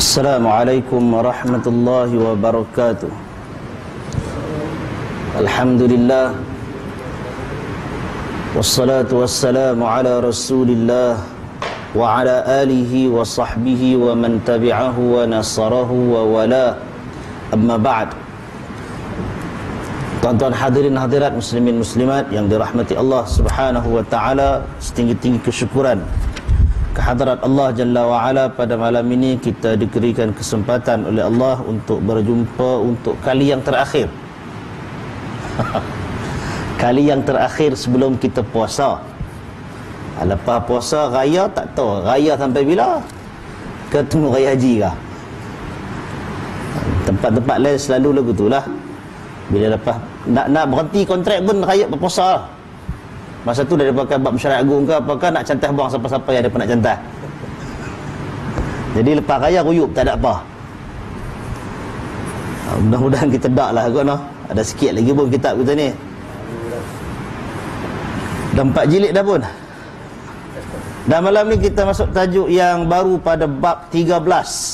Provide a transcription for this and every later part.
Assalamualaikum warahmatullahi wabarakatuh. Alhamdulillah, wassalatu wassalamu ala rasulillah wa ala alihi wa sahbihi wa man tabi'ahu wa nasarahu wa wala. Amma ba'd. Tuan-tuan hadirin hadirat, muslimin muslimat yang dirahmati Allah Subhanahu wa taala, setinggi-tinggi kesyukuran kehadrat Allah Jalla wa'ala. Pada malam ini kita diberikan kesempatan oleh Allah untuk berjumpa untuk kali yang terakhir kali yang terakhir sebelum kita puasa. Lepas puasa raya tak tahu raya sampai bila, ketemu raya haji kah. Tempat-tempat lain selalu lagu tu lah, bila lepas nak berhenti kontrak pun raya berpuasa lah. Masa tu dah pakai bab mesyariat agung ke apakah, nak cantas buang siapa-siapa yang ada nak cantas. Jadi lepas raya ruyup tak ada apa. Mudah-mudahan kita tak lah kot noh. Ada sikit lagi pun kitab kita ni. Dah 4 jilid dah pun. Dan malam ni kita masuk tajuk yang baru pada bab 13.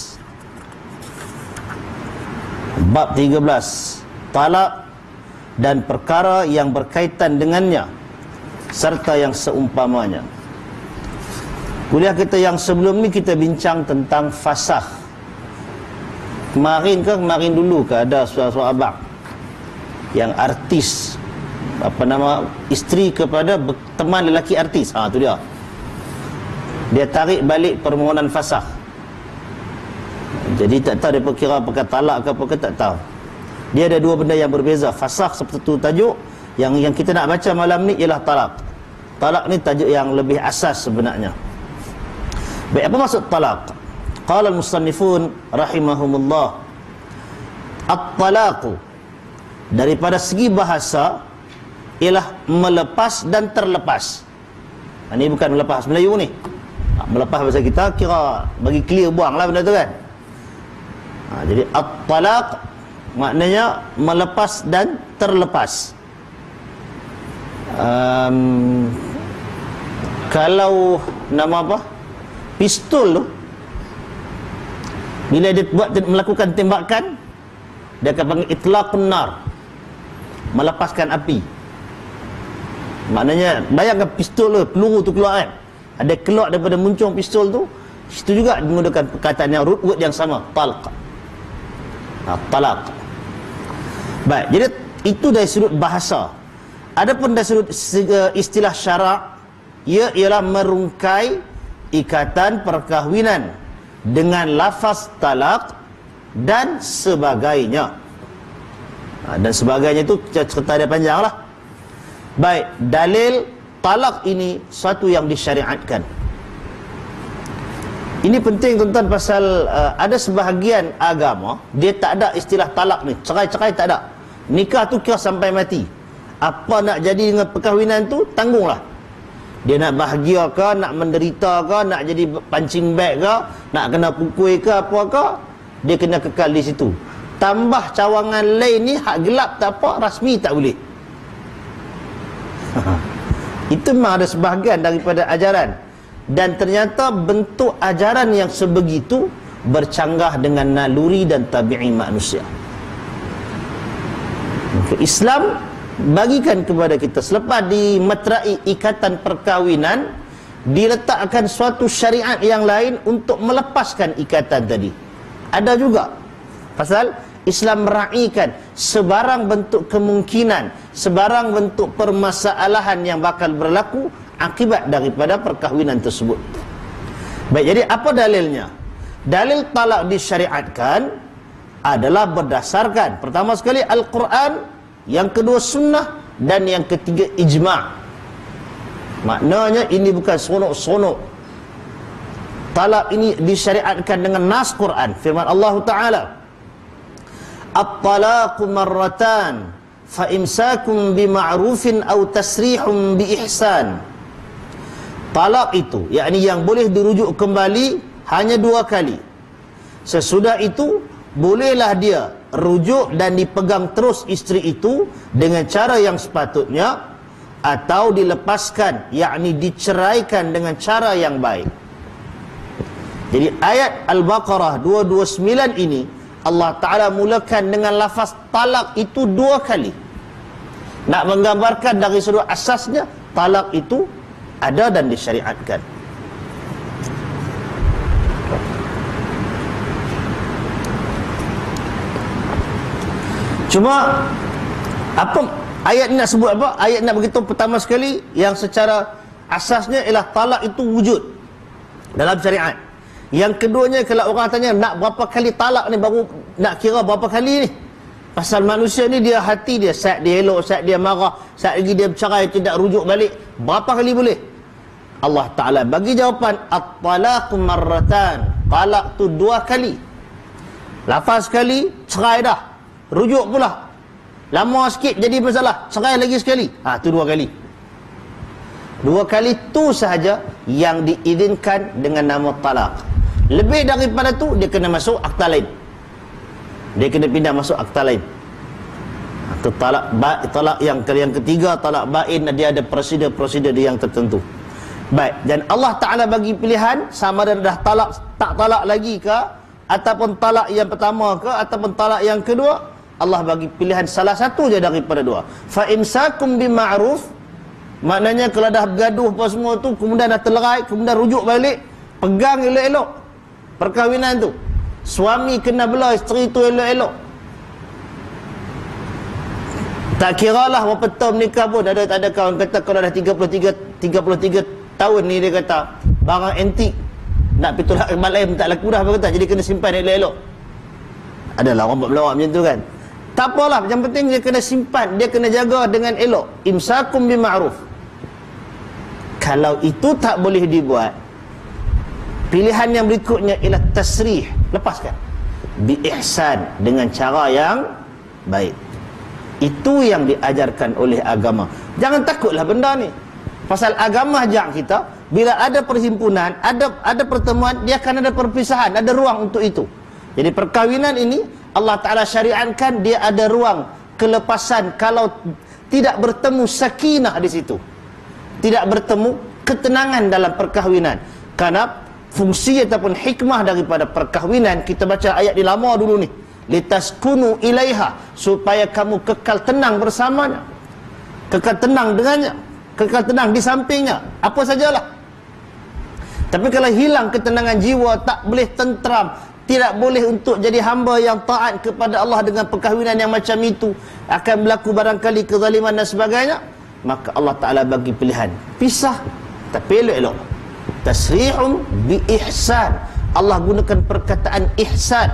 Bab 13, talak dan perkara yang berkaitan dengannya serta yang seumpamanya. Kuliah kita yang sebelum ni kita bincang tentang fasakh. Kemarin dulu ada suara-suara abang yang artis, apa nama, isteri kepada teman lelaki artis. Tu dia. Dia tarik balik permohonan fasakh. Jadi tak tahu dia kira pakai talak ke apa ke, tak tahu. Dia ada dua benda yang berbeza. Fasakh seperti tu tajuk. Yang kita nak baca malam ni ialah talak. Talak ni tajuk yang lebih asas sebenarnya. Baik, apa maksud talak? Qala al-musannifun rahimahumullah, at-talaqu daripada segi bahasa ialah melepas dan terlepas. Ini bukan melepas Melayu ni. Melepas bahasa kita kira bagi clear, buang lah benda tu kan. Jadi at-talaq maknanya melepas dan terlepas. Kalau nama apa, pistol tu, bila dia melakukan tembakan, dia akan panggil itlaqun nar, melepaskan api. Maknanya bayangkan pistol tu, peluru tu keluar kan, ada keluar daripada muncung pistol tu, situ juga menggunakan perkataan yang root word yang sama, talq. Talaq. Baik, jadi itu dari sudut bahasa. Adapun dari sudut istilah syarak, ia ialah merungkai ikatan perkahwinan dengan lafaz talak dan sebagainya. Dan sebagainya itu cerita dia panjang lah. Baik, dalil talak ini satu yang disyariatkan. Ini penting tuan-tuan, pasal ada sebahagian agama dia tak ada istilah talak ni, cerai-cerai tak ada. Nikah tu kira sampai mati. Apa nak jadi dengan perkahwinan tu, tanggunglah. Dia nak bahagia ke, nak menderita ke, nak jadi pancing bag ke, nak kena pukul ke apa ke, dia kena kekal di situ. Tambah cawangan lain ni hak gelap tak apa, rasmi tak boleh. Itu memang ada sebahagian daripada ajaran. Dan ternyata bentuk ajaran yang sebegitu bercanggah dengan naluri dan tabi'i manusia. Islam bagikan kepada kita, selepas dimeterai ikatan perkahwinan, diletakkan suatu syariat yang lain untuk melepaskan ikatan tadi. Ada juga pasal Islam meraihkan sebarang bentuk kemungkinan, sebarang bentuk permasalahan yang bakal berlaku akibat daripada perkahwinan tersebut. Baik, jadi apa dalilnya? Dalil talak disyariatkan adalah berdasarkan, pertama sekali Al-Quran, yang kedua sunnah, dan yang ketiga ijma'. Maknanya ini bukan sonok-sonok. Talak ini disyariatkan dengan nas Quran. Firman Allah Ta'ala, at-talaqu marratan fa imsakum bima'rufin aw tasrihum bi ihsan. Talak itu, yakni yang boleh dirujuk kembali, hanya 2 kali. Sesudah itu bolehlah dia rujuk dan dipegang terus isteri itu dengan cara yang sepatutnya, atau dilepaskan, yakni diceraikan dengan cara yang baik. Jadi ayat Al-Baqarah 229 ini Allah Ta'ala mulakan dengan lafaz talak itu 2 kali, nak menggambarkan dari sudut asasnya talak itu ada dan disyariatkan. Cuma apa ayat ni nak sebut apa? Ayat nak beritahu pertama sekali yang secara asasnya ialah talak itu wujud dalam syariat. Yang keduanya, kalau orang tanya nak berapa kali talak ni, baru nak kira berapa kali ni. Pasal manusia ni dia hati dia, saat dia elok, saat dia marah, saat lagi dia bercerai, tidak rujuk balik, berapa kali boleh? Allah Ta'ala bagi jawapan, at-talaqu marratan, talak tu 2 kali. Lafaz sekali, cerai dah, rujuk pula, lama sikit jadi masalah, cerai lagi sekali, tu 2 kali. 2 kali tu sahaja yang diizinkan dengan nama talak. Lebih daripada tu dia kena masuk akta lain, dia kena pindah masuk akta lain. Talak yang ketiga, talak bain, dia ada prosedur yang tertentu. Baik, dan Allah Ta'ala bagi pilihan sama ada dah talak, tak talak lagi ke, ataupun talak yang pertama ke, ataupun talak yang kedua. Allah bagi pilihan salah satu je daripada 2. Fa imsakum bima'ruf, maknanya kalau dah bergaduh apa semua tu, kemudian dah terlerai, kemudian rujuk balik, pegang elok-elok perkahwinan tu. Suami kena bela isteri tu elok-elok. Tak kiralah berapa tahun menikah pun. Ada kawan kata kalau dah 33 tahun ni, dia kata barang antik nak pergi tolak tempat lain tak laku dah, kata, jadi kena simpan elok-elok. Adalah orang buat melawak macam tu kan. Tak apalah, yang penting dia kena simpan, dia kena jaga dengan elok. Imsakum bima'ruf. Kalau itu tak boleh dibuat, pilihan yang berikutnya ialah tasrih, lepaskan, bi ihsan, dengan cara yang baik. Itu yang diajarkan oleh agama. Jangan takutlah benda ni. Pasal agama ajak kita, bila ada perhimpunan, ada pertemuan, dia akan ada perpisahan, ada ruang untuk itu. Jadi perkahwinan ini Allah Ta'ala syariatkan, dia ada ruang kelepasan kalau tidak bertemu sakinah di situ, tidak bertemu ketenangan dalam perkahwinan. Karena fungsi ataupun hikmah daripada perkahwinan, kita baca ayat di lama dulu ni, litaskunu ilaiha, supaya kamu kekal tenang bersamanya, kekal tenang dengannya, kekal tenang di sampingnya, apa sajalah. Tapi kalau hilang ketenangan jiwa, tak boleh tentram, tidak boleh untuk jadi hamba yang taat kepada Allah dengan perkahwinan yang macam itu, akan berlaku barangkali kezaliman dan sebagainya, maka Allah Ta'ala bagi pilihan, pisah tapi elok-elok. Tasrihum bi ihsan, Allah gunakan perkataan ihsan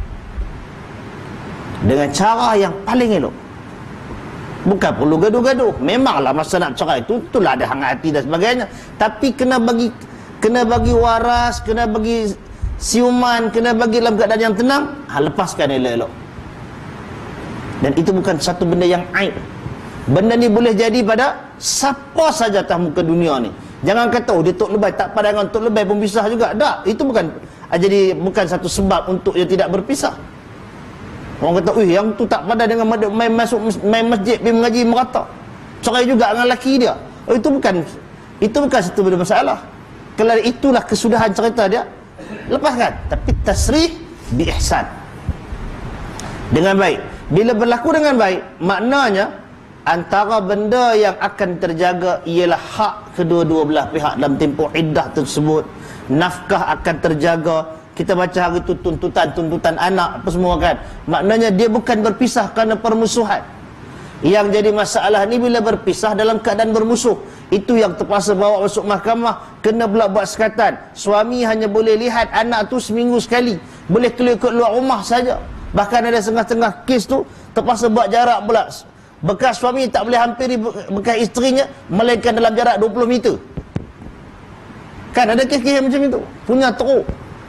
dengan cara yang paling elok. Bukan perlu gaduh-gaduh. Memanglah masa nak cerai tu, itulah ada hangat hati dan sebagainya, tapi kena bagi waras, kena bagi siuman, kena bagi dalam keadaan yang tenang. Lepaskan elok-elok. Dan itu bukan satu benda yang aib. Benda ni boleh jadi pada siapa saja atas muka dunia ni. Jangan kata dia tok lebay, tak padangan tok lebay pun pisah juga. Tak, itu bukan bukan satu sebab untuk dia tidak berpisah. Orang kata, yang tu tak padan dengan main masjid, pergi mengaji merata, cerai juga dengan lelaki dia. Itu bukan satu benda masalah. Kalau itulah kesudahan cerita dia, lepaskan. Tapi tasrih bi ihsan, dengan baik. Bila berlaku dengan baik, maknanya antara benda yang akan terjaga ialah hak kedua-dua belah pihak dalam tempoh iddah tersebut. Nafkah akan terjaga. Kita baca hari itu tuntutan anak apa semua kan. Maknanya dia bukan berpisah kerana permusuhan. Yang jadi masalah ni bila berpisah dalam keadaan bermusuh, itu yang terpaksa bawa masuk mahkamah, kena pula buat sekatan. Suami hanya boleh lihat anak tu seminggu sekali, boleh keluar rumah saja. Bahkan ada setengah-setengah kes tu terpaksa buat jarak pula. Bekas suami tak boleh hampiri bekas isterinya, melainkan dalam jarak 20 meter. Kan ada kes-kes macam itu, punya teruk.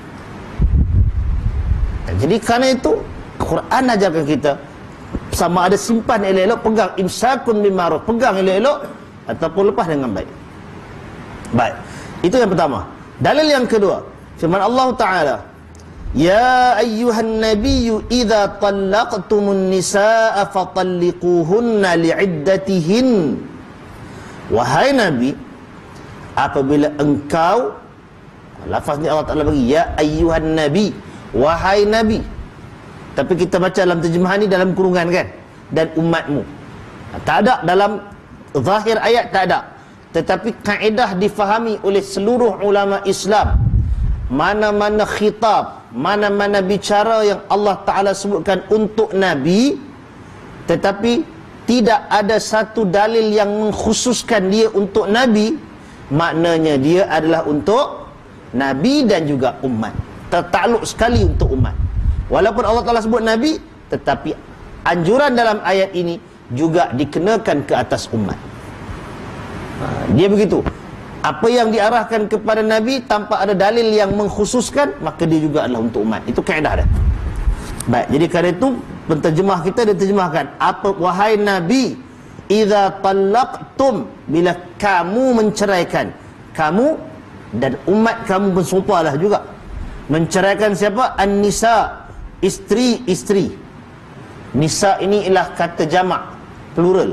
Jadi kerana itu Quran ajarkan kita, sama ada simpan elok-elok, pegang, imsakun bima'ruf, pegang elok-elok, ataupun lepas dengan baik. Baik, itu yang pertama. Dalil yang kedua, firman Allah Ta'ala, ya ayyuhan nabiyyu idza talaqtumun nisaa fatalliquhunna li'iddatihin. Wahai Nabi, apabila engkau Lafaz ni Allah Ta'ala bagi ya ayyuhan nabi, wahai nabi. Tapi kita baca dalam terjemahan ni dalam kurungan kan, dan umatmu. Tak ada dalam zahir ayat, tak ada. Tetapi kaedah difahami oleh seluruh ulama Islam. Mana-mana khitab, mana-mana bicara yang Allah Ta'ala sebutkan untuk nabi, tetapi tidak ada satu dalil yang mengkhususkan dia untuk nabi, maknanya dia adalah untuk nabi dan juga umat. Tertakluk sekali untuk umat. Walaupun Allah Ta'ala sebut nabi, tetapi anjuran dalam ayat ini juga dikenakan ke atas umat. Dia begitu. Apa yang diarahkan kepada nabi tanpa ada dalil yang mengkhususkan, maka dia juga adalah untuk umat. Itu kaedah dia. Baik, jadi kerana itu penterjemah kita dia terjemahkan apa, wahai nabi, idza talaqtum, bila kamu menceraikan, kamu dan umat kamu bersumpalah juga menceraikan siapa? An-nisa, isteri-isteri. Nisa ini ialah kata jamak, plural.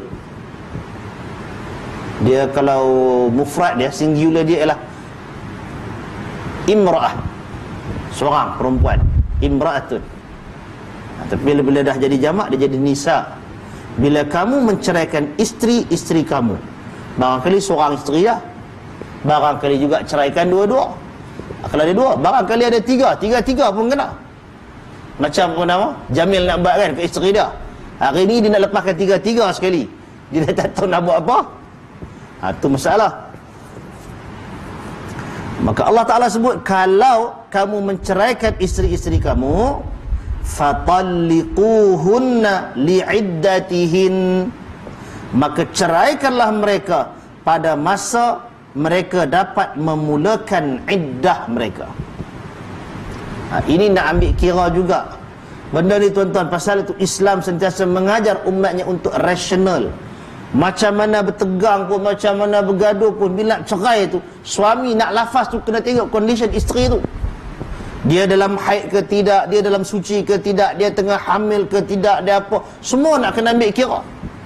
Dia kalau mufrad dia, singular dia ialah imra'ah, seorang perempuan, imra'atun. Tapi bila dah jadi jamak, dia jadi nisa. Bila kamu menceraikan isteri-isteri kamu, barangkali seorang isteri lah, barangkali juga ceraikan dua-dua. Kalau ada dua, barangkali ada tiga pun kena. Macam apa nama Jamil nak buat kan ke isteri dia, hari ni dia nak lepaskan tiga sekali, dia dah tak tahu nak buat apa. Itu masalah. Maka Allah Ta'ala sebut, kalau kamu menceraikan isteri-isteri kamu, fatalliquhunna li'iddatihin, maka ceraikanlah mereka pada masa mereka dapat memulakan iddah mereka. Ini nak ambil kira juga benda ni tuan-tuan. Pasal itu Islam sentiasa mengajar umatnya untuk rasional. Macam mana bertegang pun, macam mana bergaduh pun, bila cerai tu, suami nak lafaz tu kena tengok condition isteri tu. Dia dalam haid ke tidak, dia dalam suci ke tidak, dia tengah hamil ke tidak, dia apa, semua nak kena ambil kira.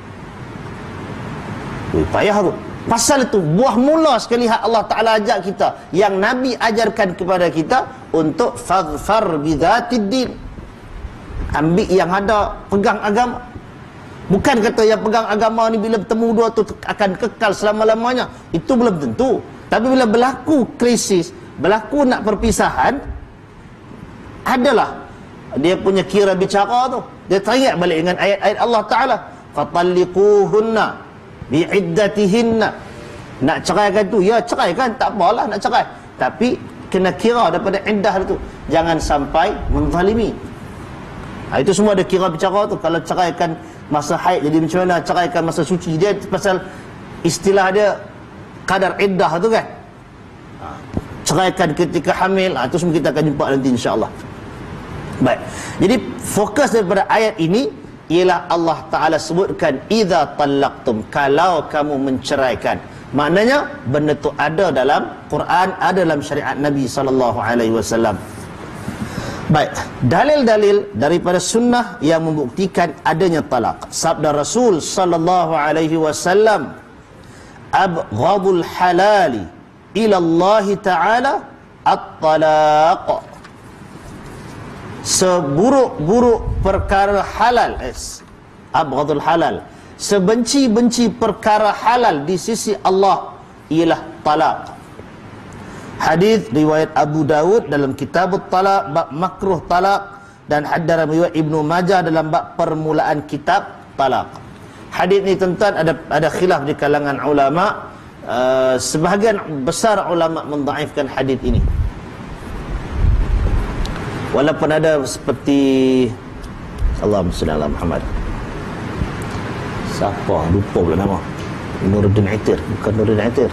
Payah tu. Pasal itu buah mula sekali hak Allah Ta'ala ajak kita, yang Nabi ajarkan kepada kita, untuk faghfar bidzatiddin, ambil yang ada, pegang agama. Bukan kata yang pegang agama ni bila bertemu dua tu akan kekal selama-lamanya. Itu belum tentu. Tapi bila berlaku krisis, berlaku nak perpisahan, adalah dia punya kira bicara tu, dia teringat balik dengan ayat-ayat Allah Ta'ala, fatalliquhunna bi'iddatihinna. Nak ceraikan tu, ya ceraikan, tak apalah nak cerai, tapi kena kira daripada iddah tu, jangan sampai menzalimi. Itu semua ada kira bicara tu. Kalau ceraikan masa haid jadi macam mana, ceraikan masa suci, dia pasal istilah dia kadar iddah tu kan. Ceraikan ketika hamil, itu semua kita akan jumpa nanti insya-Allah. Baik, jadi fokus daripada ayat ini ialah Allah Ta'ala sebutkan idza talaqtum, kalau kamu menceraikan. Maknanya benda tu ada dalam Quran, ada dalam syariat Nabi SAW. Baik, dalil-dalil daripada sunnah yang membuktikan adanya talak. Sabda Rasul sallallahu alaihi wasallam, abghadul halali ila Allah Ta'ala at-talaq. Seburuk-buruk perkara halal, abghadul halal, sebenci-benci perkara halal di sisi Allah ialah talak. Hadis riwayat Abu Dawud dalam kitab talak, bab makruh talak, dan dalam riwayat Ibnu Majah dalam bab permulaan kitab talak. Hadis ni tuan-tuan ada khilaf di kalangan ulama. Sebahagian besar ulama mendhaifkan hadis ini, walaupun ada seperti Allahumma shalli ala Muhammad, siapa lupa pula nama, Nuruddin Aitir, bukan Nuruddin Aitir.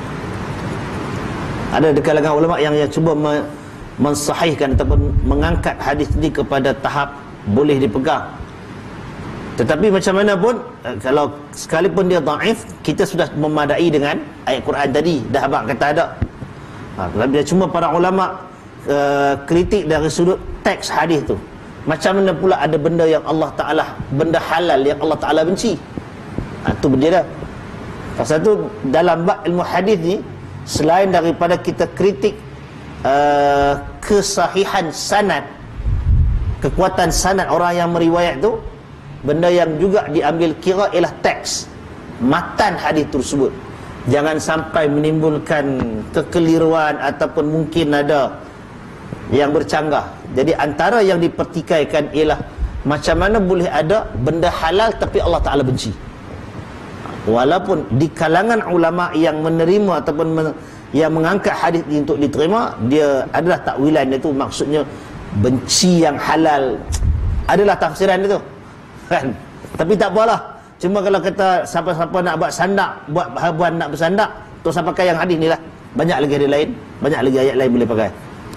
Ada di kalangan ulama yang cuba mensahihkan ataupun mengangkat hadis ini kepada tahap boleh dipegang. Tetapi macam mana pun, kalau sekalipun dia dhaif, kita sudah memadai dengan ayat Quran tadi, dah abang kata ada. Dia cuma para ulama kritik dari sudut teks hadis tu. Macam mana pula ada benda yang Allah Ta'ala, benda halal yang Allah Ta'ala benci. Itu benda dah. Pasal tu dalam bab ilmu hadis ni, selain daripada kita kritik kesahihan sanad, kekuatan sanad orang yang meriwayat tu, benda yang juga diambil kira ialah teks, matan hadis tersebut. Jangan sampai menimbulkan kekeliruan ataupun mungkin ada yang bercanggah. Jadi antara yang dipertikaikan ialah macam mana boleh ada benda halal tapi Allah Ta'ala benci. Walaupun di kalangan ulama yang menerima ataupun yang mengangkat hadis ini untuk diterima, dia adalah takwilan dia tu, maksudnya benci yang halal, adalah tafsiran dia tu kan. Tapi tak apalah, cuma kalau kata siapa-siapa nak buat sandak, buat habuan nak bersandak, tu saya pakai yang hadis ni lah. Banyak lagi hadis lain, banyak lagi ayat lain boleh pakai.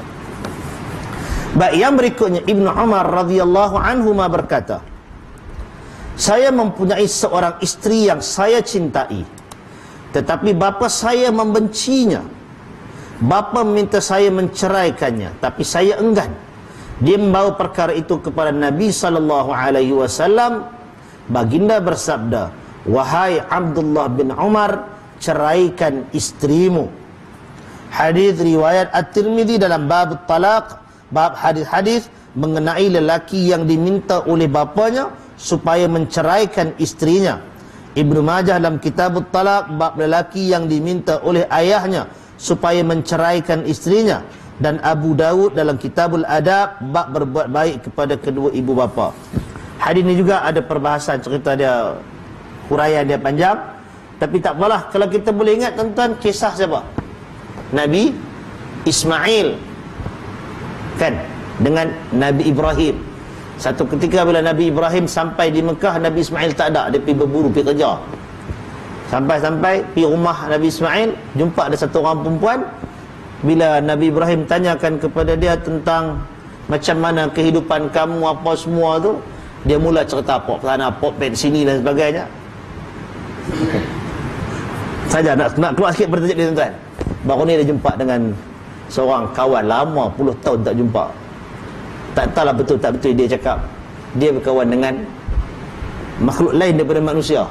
Baik, yang berikutnya Ibnu Umar radhiyallahu anhuma berkata, saya mempunyai seorang isteri yang saya cintai, tetapi bapa saya membencinya. Bapa meminta saya menceraikannya, tapi saya enggan. Dia membawa perkara itu kepada Nabi SAW. Baginda bersabda, wahai Abdullah bin Umar, ceraikan istrimu. Hadis riwayat At-Tirmidzi dalam bab talaq, bab hadis-hadis mengenai lelaki yang diminta oleh bapanya supaya menceraikan istrinya. Ibnu Majah dalam kitab talaq, bab lelaki yang diminta oleh ayahnya supaya menceraikan istrinya. Dan Abu Dawud dalam kitabul adab, bab berbuat baik kepada kedua ibu bapa. Hadis ini juga ada perbahasan, cerita dia, huraian dia panjang. Tapi tak apalah, kalau kita boleh ingat tuan-tuan, kisah siapa? Nabi Ismail kan, dengan Nabi Ibrahim. Satu ketika bila Nabi Ibrahim sampai di Mekah, Nabi Ismail tak ada, dia pergi berburu, pergi kerja. Sampai-sampai pergi rumah Nabi Ismail, jumpa ada satu orang perempuan. Bila Nabi Ibrahim tanyakan kepada dia tentang macam mana kehidupan kamu, apa semua tu, dia mula cerita pok sana, pok pen sini dan sebagainya. Saja nak keluar sikit bertajuk dia tuan-tuan. Baru ni dia jumpa dengan seorang kawan lama, puluh tahun tak jumpa. Tak tahulah betul tak betul dia cakap dia berkawan dengan makhluk lain daripada manusia.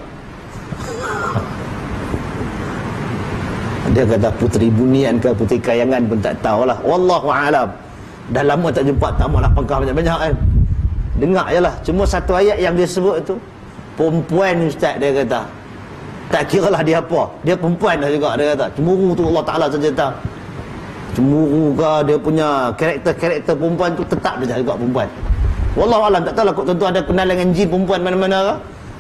Dia kata puteri bunian ke puteri kayangan pun tak tahulah, wallahu alam. Dah lama tak jumpa, tak maulah pangkah banyak-banyak kan. Dengar je lah. Cuma satu ayat yang dia sebut tu, perempuan ustaz, dia kata tak kira lah dia apa, dia perempuan dah juga. Dia kata cemburu tu Allah Ta'ala saja tahu. Cemburu ke dia punya karakter perempuan tu, tetap dia juga perempuan. Wallahu alam, tak tahulah kok tentu ada kenal dengan jin perempuan mana-mana ke.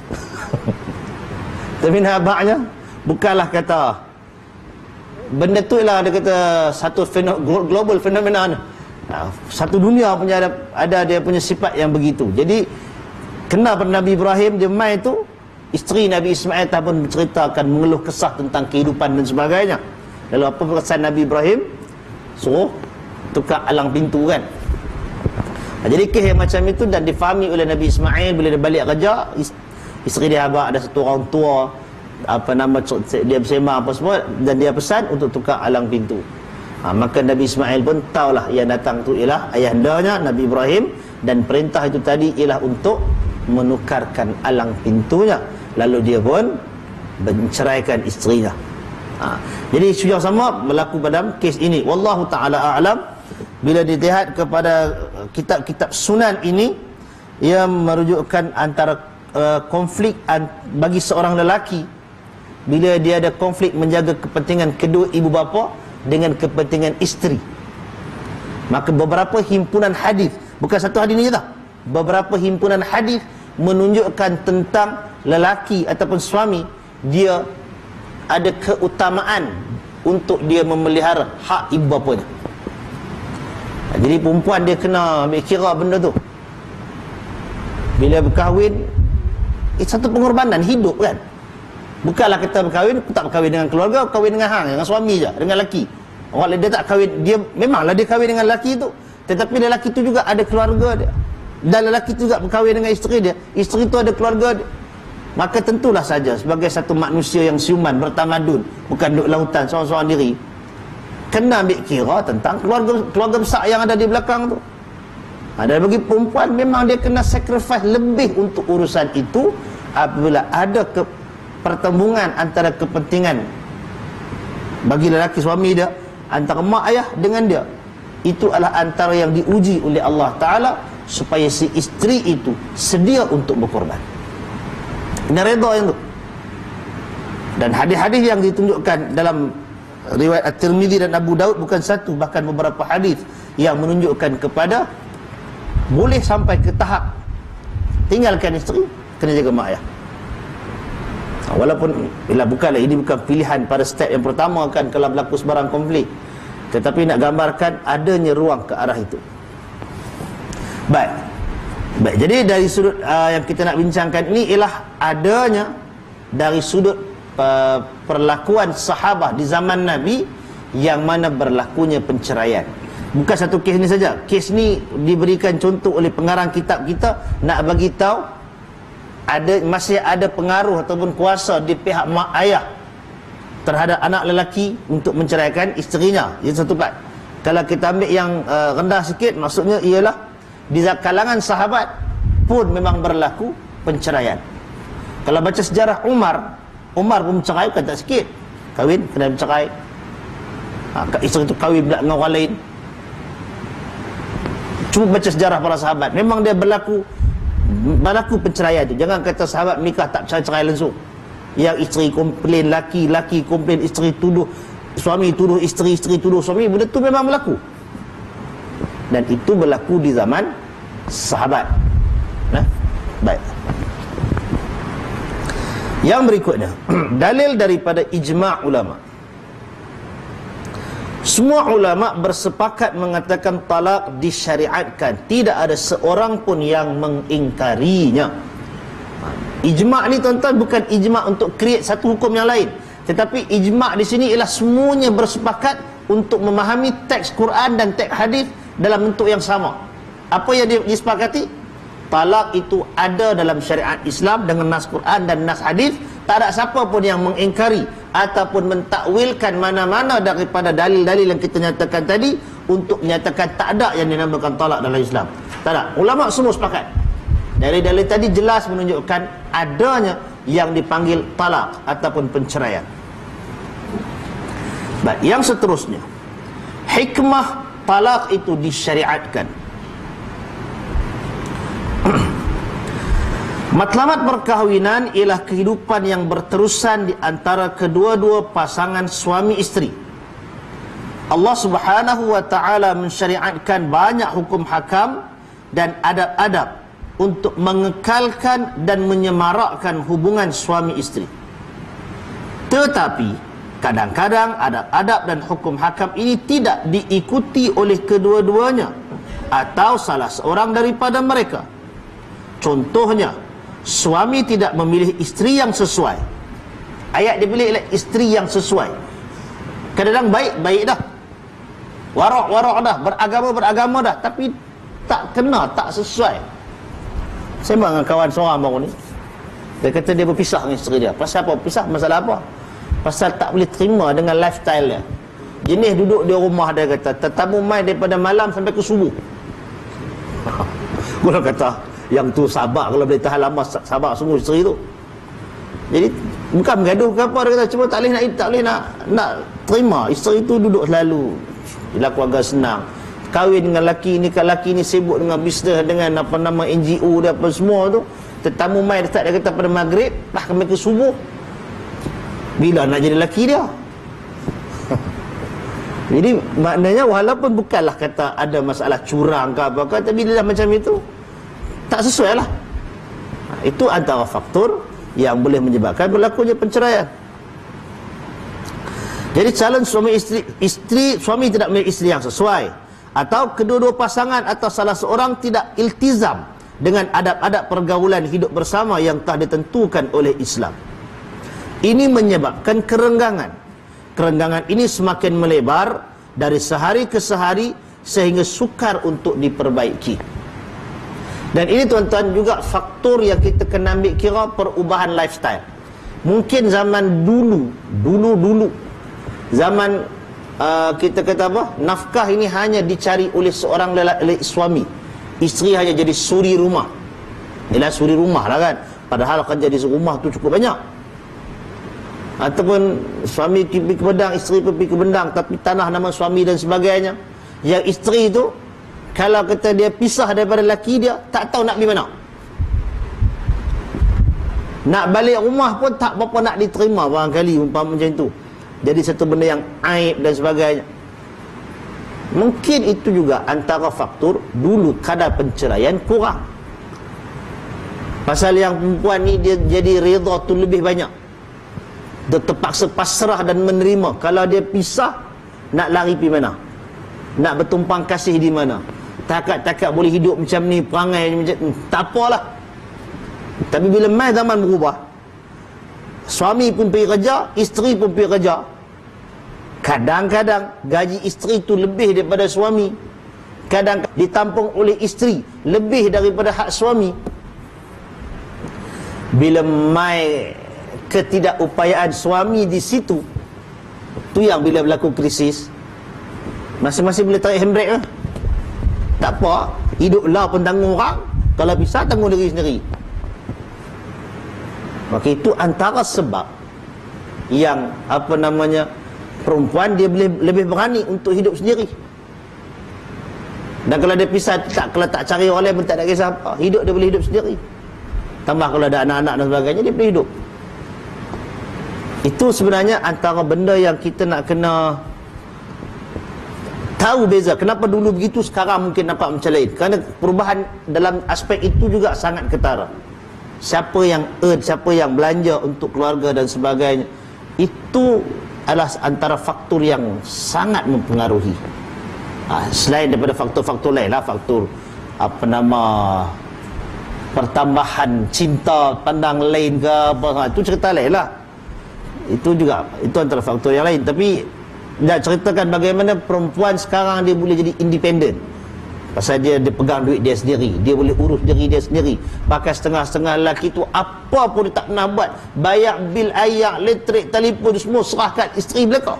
Tapi nampaknya bukanlah kata benda tu lah, dia kata satu global fenomena, satu dunia punya ada dia punya sifat yang begitu. Jadi kenal pada Nabi Ibrahim, dia mai tu isteri Nabi Ismail tak pun menceritakan, mengeluh kesah tentang kehidupan dan sebagainya. Lalu apa pesan Nabi Ibrahim? Suruh tukar alang pintu kan. Jadi kes yang macam itu dan difahami oleh Nabi Ismail. Bila dia balik kerja, isteri dia habaq ada satu orang tua, apa nama, dia bersembang apa semua, dan dia pesan untuk tukar alang pintu. Maka Nabi Ismail pun tahulah yang datang tu ialah ayahandanya Nabi Ibrahim, dan perintah itu tadi ialah untuk menukarkan alang pintunya. Lalu dia pun menceraikan isterinya. Jadi isu yang sama berlaku pada kes ini. Wallahu ta'ala a'lam. Bila dilihat kepada kitab-kitab sunan ini, ia merujukkan antara konflik bagi seorang lelaki bila dia ada konflik menjaga kepentingan kedua ibu bapa dengan kepentingan isteri. Maka beberapa himpunan hadis, bukan satu hadis ni je tak, beberapa himpunan hadis menunjukkan tentang lelaki ataupun suami, dia ada keutamaan untuk dia memelihara hak ibu bapanya. Jadi perempuan dia kena ambil kira benda tu. Bila berkahwin, satu pengorbanan hidup kan. Bukanlah kita berkahwin, tak berkahwin dengan keluarga, kahwin dengan hang, dengan suami je, dengan lelaki. Orang lain dia tak kahwin, dia memanglah dia kahwin dengan lelaki tu, tetapi lelaki tu juga ada keluarga dia. Dan lelaki tu juga berkahwin dengan isteri dia, isteri tu ada keluarga dia. Maka tentulah saja sebagai satu manusia yang siuman, bertamadun, bukan duduk lautan seorang-seorang diri, kena ambil kira tentang keluarga besar yang ada di belakang tu. Dan bagi perempuan memang dia kena sacrifice lebih untuk urusan itu apabila ada pertemuan antara kepentingan bagi lelaki suami dia, antara mak ayah dengan dia. itu adalah antara yang diuji oleh Allah Ta'ala supaya si isteri itu sedia untuk berkorban. Ini redha yang tu. Dan hadis-hadis yang ditunjukkan dalam riwayat At-Tirmidzi dan Abu Daud bukan satu, bahkan beberapa hadis yang menunjukkan kepada boleh sampai ke tahap tinggalkan isteri, kena jaga mak ayah. Walaupun ini bukan pilihan pada step yang pertama kan kalau berlaku sebarang konflik, tetapi nak gambarkan adanya ruang ke arah itu. Baik. Jadi dari sudut yang kita nak bincangkan ini ialah adanya dari sudut perlakuan sahabah di zaman Nabi yang mana berlakunya penceraian. Bukan satu kes ni saja. Kes ni diberikan contoh oleh pengarang kitab kita nak bagi tahu masih ada pengaruh ataupun kuasa di pihak mak ayah terhadap anak lelaki untuk menceraikan isterinya. Itu satu part. Kalau kita ambil yang rendah sikit, maksudnya ialah di kalangan sahabat pun memang berlaku penceraian. Kalau baca sejarah Umar pun bercerai, bukan tak sikit. Kahwin, kena bercerai. Isteri itu kahwin dengan orang lain. Cuma baca sejarah para sahabat, memang dia berlaku penceraian itu. Jangan kata sahabat nikah tak cerai-cerai langsung. Yang isteri komplain laki, laki komplain isteri, tuduh suami, tuduh isteri, isteri tuduh suami. Benda tu memang berlaku. Dan itu berlaku di zaman sahabat. Baik. Yang berikutnya, dalil daripada ijma' ulama. Semua ulama bersepakat mengatakan talak disyariatkan. Tidak ada seorang pun yang mengingkarinya. Ijma' ni tuan-tuan bukan ijma' untuk create satu hukum yang lain, tetapi ijma' di sini ialah semuanya bersepakat untuk memahami teks Quran dan teks hadis dalam bentuk yang sama. Apa yang disepakati? Talak itu ada dalam syariat Islam dengan nas Quran dan nas hadis. Tak ada siapa pun yang mengingkari ataupun mentakwilkan mana-mana daripada dalil-dalil yang kita nyatakan tadi untuk menyatakan tak ada yang dinamakan talak dalam Islam. Tak ada. Ulama semua sepakat. Dari dalil tadi jelas menunjukkan adanya yang dipanggil talak ataupun penceraian. Baik, yang seterusnya, hikmah talak itu disyariatkan. Matlamat perkahwinan ialah kehidupan yang berterusan di antara kedua-dua pasangan suami isteri. Allah Subhanahu wa ta'ala mensyariatkan banyak hukum hakam dan adab-adab untuk mengekalkan dan menyemarakkan hubungan suami isteri. Tetapi kadang-kadang adab-adab dan hukum hakam ini tidak diikuti oleh kedua-duanya atau salah seorang daripada mereka. Contohnya, suami tidak memilih isteri yang sesuai. Ayat dia pilih ialah isteri yang sesuai. Kadang-kadang baik dah, warak dah, beragama dah, tapi tak kena, tak sesuai. Saya dengan kawan seorang baru ni, dia kata dia berpisah dengan isteri dia. Pasal apa? Pisah masalah apa? Pasal tak boleh terima dengan lifestyle dia. Jenis duduk di rumah, dia kata tetamu mai daripada malam sampai ke subuh. Gua kata yang tu sabar, kalau boleh tahan lama sabar sungguh isteri tu. Jadi bukan bergaduh ke apa, dia kata cuma tak boleh nak terima isteri tu duduk selalu. Bila keluarga senang, kahwin dengan laki ni sibuk dengan bisnes, dengan apa nama NGO dia apa semua tu. Tetamu mai dia kata pada maghrib sampai ke subuh. Bila nak jadi laki dia? Jadi maknanya walaupun bukanlah kata ada masalah curang ke apa, tapi dia dah macam itu, tak sesuai lah. Itu antara faktor yang boleh menyebabkan berlakunya penceraian. Jadi calon suami isteri suami tidak memilih isteri yang sesuai, atau kedua-dua pasangan atau salah seorang tidak iltizam dengan adab-adab pergaulan hidup bersama yang telah ditentukan oleh Islam. Ini menyebabkan kerenggangan. Kerenggangan ini semakin melebar dari sehari ke sehari sehingga sukar untuk diperbaiki. Dan ini tuan-tuan juga faktor yang kita kena ambil kira perubahan lifestyle. Mungkin zaman dulu zaman kita kata apa, nafkah ini hanya dicari oleh seorang suami, isteri hanya jadi suri rumah. Ialah suri rumah lah kan, padahal kan jadi rumah tu cukup banyak. Ataupun suami pergi ke Bedang, isteri pergi ke Bedang, tapi tanah nama suami dan sebagainya. Yang isteri tu, kalau kata dia pisah daripada lelaki dia, tak tahu nak pergi mana. Nak balik rumah pun tak berapa nak diterima barangkali umpama macam tu. Jadi satu benda yang aib dan sebagainya. Mungkin itu juga antara faktor dulu kadar penceraian kurang. Pasal yang perempuan ni dia jadi redha tu lebih banyak. Dia terpaksa pasrah dan menerima. Kalau dia pisah, nak lari pergi mana? Nak bertumpang kasih di mana? Takat-takat boleh hidup macam ni, perangai macam tak apalah. Tapi bila mai zaman berubah, suami pun pergi kerja, isteri pun pergi kerja. Kadang-kadang gaji isteri tu lebih daripada suami. Kadang ditampung oleh isteri lebih daripada hak suami. Bila mai ketidakupayaan suami di situ, tu yang bila berlaku krisis, masing-masing boleh tarik handbrake lah. Tak apa, hiduplah pun tanggung orang. Kalau bisa tanggung diri sendiri. Maka itu antara sebab yang perempuan dia boleh lebih berani untuk hidup sendiri. Dan kalau dia pisah, kalau tak cari orang lain pun tak ada kisah apa. Hidup dia boleh hidup sendiri. Tambah kalau ada anak-anak dan sebagainya, dia boleh hidup. Itu sebenarnya antara benda yang kita nak kena tahu beza. Kenapa dulu begitu, sekarang mungkin nampak macam lain. Kerana perubahan dalam aspek itu juga sangat ketara. Siapa yang siapa yang belanja untuk keluarga dan sebagainya, itu adalah antara faktor yang sangat mempengaruhi. Selain daripada faktor-faktor lain lah, faktor pertambahan cinta pandang lain ke apa, itu cerita lain lah. Itu juga, itu antara faktor yang lain. Tapi nak ceritakan bagaimana perempuan sekarang dia boleh jadi independen. Pasal dia pegang duit dia sendiri, dia boleh urus diri dia sendiri. Pakai setengah-setengah lelaki tu apa pun dia tak pernah buat. Bayar bil air, elektrik, telefon semua serahkan isteri belakang.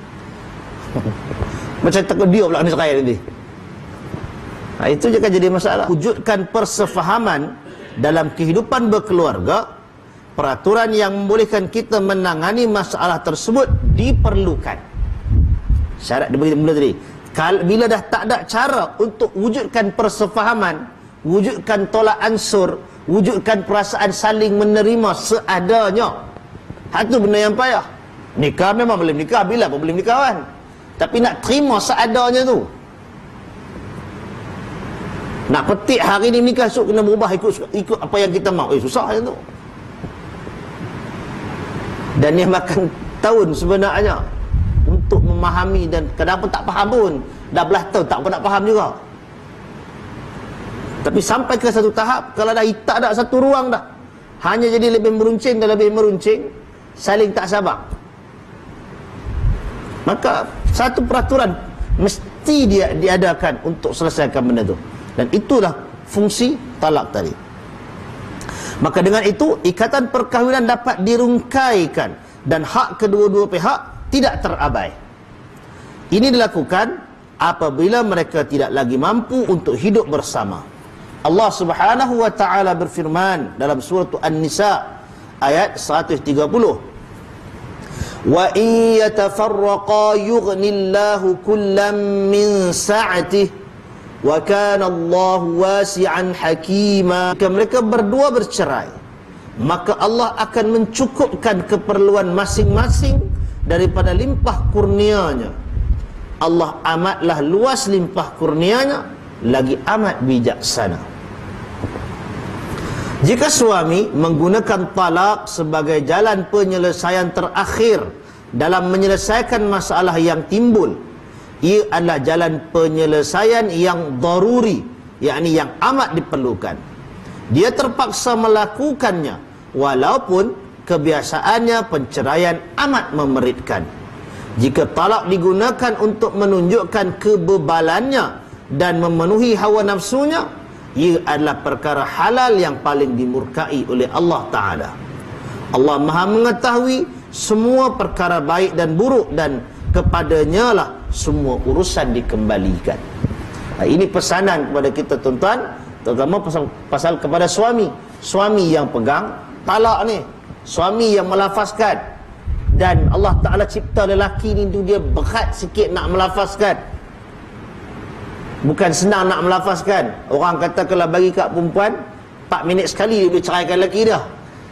Macam takut dia pula ni serai nanti. Itu je kan jadi masalah. Wujudkan persefahaman dalam kehidupan berkeluarga, peraturan yang membolehkan kita menangani masalah tersebut diperlukan. Syarat dia bagi mula tadi. Bila dah tak ada cara untuk wujudkan persefahaman, wujudkan tolak ansur, wujudkan perasaan saling menerima seadanya, itu benda yang payah. Nikah memang boleh nikah, bila pun boleh nikah kan. Tapi nak terima seadanya tu, nak petik hari ni nikah, esok kena berubah ikut apa yang kita mahu, susah je tu. Dan dia makan tahun sebenarnya untuk memahami, dan kadang pun tak faham pun. Dah belah tahun tak pernah nak faham juga. Tapi sampai ke satu tahap, kalau dah tak ada satu ruang dah, hanya jadi lebih meruncing dan lebih meruncing, saling tak sabar, maka satu peraturan mesti dia diadakan untuk selesaikan benda tu. Dan itulah fungsi talak tadi. Maka dengan itu, ikatan perkahwinan dapat dirungkaikan dan hak kedua-dua pihak tidak terabai. Ini dilakukan apabila mereka tidak lagi mampu untuk hidup bersama. Allah Subhanahu wa taala berfirman dalam surah An-Nisa ayat 130. Wa in yatafarraqa yughnillahu kullam min sa'atihi wa kana Allahu wasi'an hakima. Jika mereka berdua bercerai, maka Allah akan mencukupkan keperluan masing-masing daripada limpah kurnianya. Allah amatlah luas limpah kurnianya, lagi amat bijaksana. Jika suami menggunakan talak sebagai jalan penyelesaian terakhir dalam menyelesaikan masalah yang timbul, ia adalah jalan penyelesaian yang daruri, yakni yang amat diperlukan. Dia terpaksa melakukannya walaupun kebiasaannya penceraian amat memeritkan. Jika talak digunakan untuk menunjukkan kebebalannya dan memenuhi hawa nafsunya, ia adalah perkara halal yang paling dimurkai oleh Allah Ta'ala. Allah Maha mengetahui semua perkara baik dan buruk, dan kepadanya lah semua urusan dikembalikan. Ini pesanan kepada kita tuan-tuan, terutama pasal kepada suami. Suami yang pegang talak ni, suami yang melafazkan. Dan Allah Ta'ala cipta lelaki ni tu dia berat sikit nak melafazkan. Bukan senang nak melafazkan. Orang kata kalau bagi kat perempuan 4 minit sekali dia boleh ceraikan lelaki dia.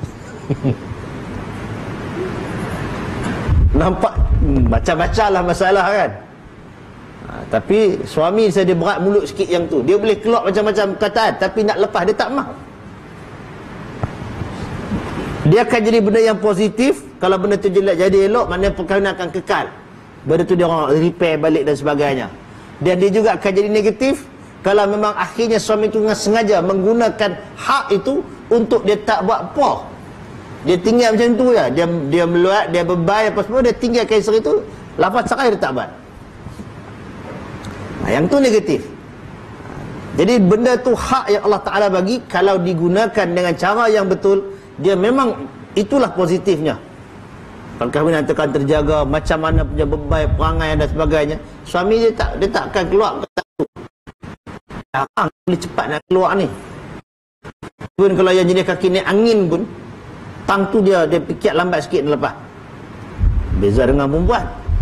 Nampak macam-macam lah masalah kan. Tapi suami saya dia berat mulut sikit yang tu. Dia boleh keluar macam-macam perkataan, tapi nak lepas dia tak mahu. Dia akan jadi benda yang positif. Kalau benda tu jadi elok, maknanya perkahwinan akan kekal. Benda tu dia orang repair balik dan sebagainya. Dan dia juga akan jadi negatif kalau memang akhirnya suami itu sengaja menggunakan hak itu untuk dia tak buat apa. Dia tinggal macam tu je. Dia meluat, dia bebai apa semua, dia tinggalkan isteri itu, lafaz cerai dia tak buat. Yang tu negatif. Jadi benda tu hak yang Allah Ta'ala bagi. Kalau digunakan dengan cara yang betul, dia memang itulah positifnya. Perkahwinan akan terjaga, macam mana punya bebai, perangai dan sebagainya. Suami dia tak akan keluar. Boleh cepat nak keluar ni. Pun kalau yang jenis kaki ni angin pun, tang tu dia pikir lambat sikit dan lepas. Beza dengan perempuan.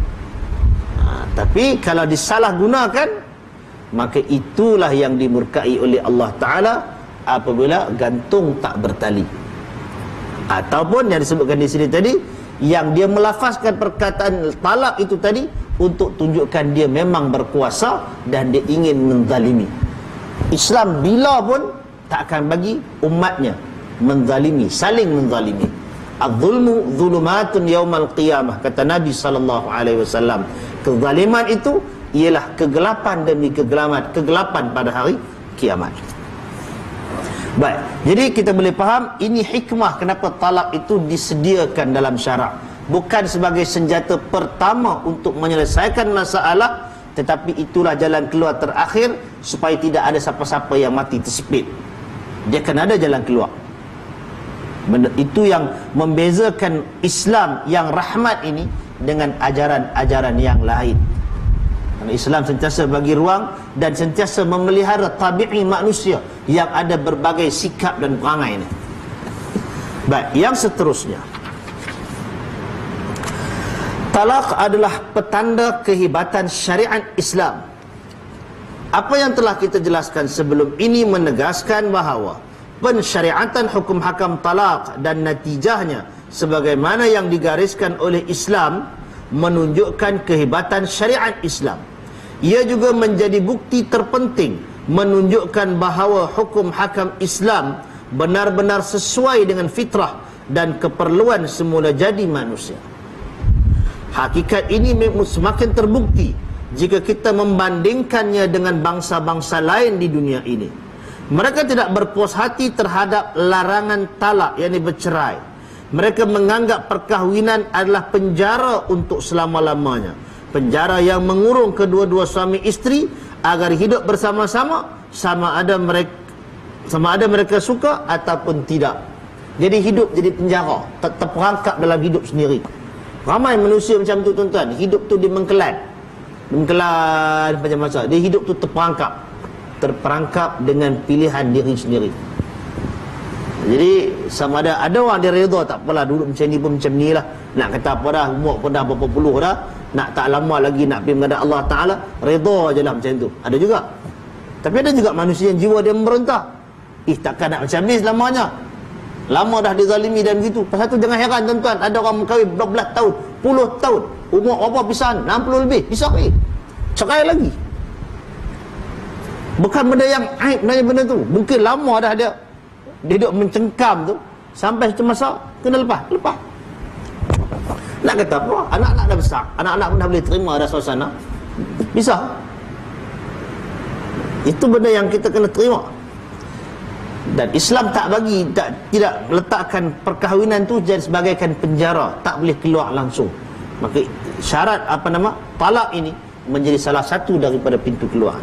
Tapi kalau disalahgunakan, maka itulah yang dimurkai oleh Allah Ta'ala apabila gantung tak bertali. Ataupun yang disebutkan di sini tadi, yang dia melafazkan perkataan talak itu tadi untuk tunjukkan dia memang berkuasa dan dia ingin menzalimi. Islam bila pun tak akan bagi umatnya menzalimi, saling menzalimi. Az-zulmu zulumatun yaumal qiyamah, kata Nabi SAW. Kezaliman itu ialah kegelapan demi kegelapan pada hari kiamat. Baik, jadi kita boleh faham ini hikmah kenapa talak itu disediakan dalam syarak. Bukan sebagai senjata pertama untuk menyelesaikan masalah, tetapi itulah jalan keluar terakhir supaya tidak ada siapa-siapa yang mati tersepit. Dia akan ada jalan keluar. Benda itu yang membezakan Islam yang rahmat ini dengan ajaran-ajaran yang lain. Karena Islam sentiasa bagi ruang dan sentiasa memelihara tabi'i manusia yang ada berbagai sikap dan perangai ini. Baik, yang seterusnya, talak adalah petanda kehebatan syariat Islam. Apa yang telah kita jelaskan sebelum ini menegaskan bahawa pensyariatan hukum hakam talak dan natijahnya sebagaimana yang digariskan oleh Islam menunjukkan kehebatan syariat Islam. Ia juga menjadi bukti terpenting menunjukkan bahawa hukum hakam Islam benar-benar sesuai dengan fitrah dan keperluan semula jadi manusia. Hakikat ini semakin terbukti jika kita membandingkannya dengan bangsa-bangsa lain di dunia ini. Mereka tidak berpuas hati terhadap larangan talak, yakni bercerai. Mereka menganggap perkahwinan adalah penjara untuk selama-lamanya. Penjara yang mengurung kedua-dua suami isteri agar hidup bersama-sama, sama ada mereka suka ataupun tidak. Jadi hidup jadi penjara, terperangkap dalam hidup sendiri. Ramai manusia macam tu tuan-tuan. Hidup tu dia mengkelan macam masa. Dia hidup tu terperangkap dengan pilihan diri sendiri. Jadi sama ada orang dia redha, tak apalah duduk macam ni pun macam ni lah. Nak kata apa dah, umur pun dah berapa puluh dah, nak tak lama lagi nak pergi menghadap Allah Ta'ala, redha je lah macam tu. Ada juga. Tapi ada juga manusia yang jiwa dia memberontak. Takkan nak macam ni selamanya. Lama dah dizalimi dan begitu. Pasal tu jangan heran tuan-tuan, ada orang berkahwin 12 tahun, 10 tahun, umur apa pisahan, 60 lebih, pisah lagi, cerai lagi. Bukan benda yang aib benda tu. Mungkin lama dah dia duduk mencengkam tu, sampai satu masa kena lepas. Nak kata apa? Anak-anak dah besar, anak-anak pun dah boleh terima dah suasana, pisah. Itu benda yang kita kena terima. Dan Islam tidak letakkan perkahwinan tu jadi sebagaikan penjara, tak boleh keluar langsung. Maka syarat talak ini menjadi salah satu daripada pintu keluar.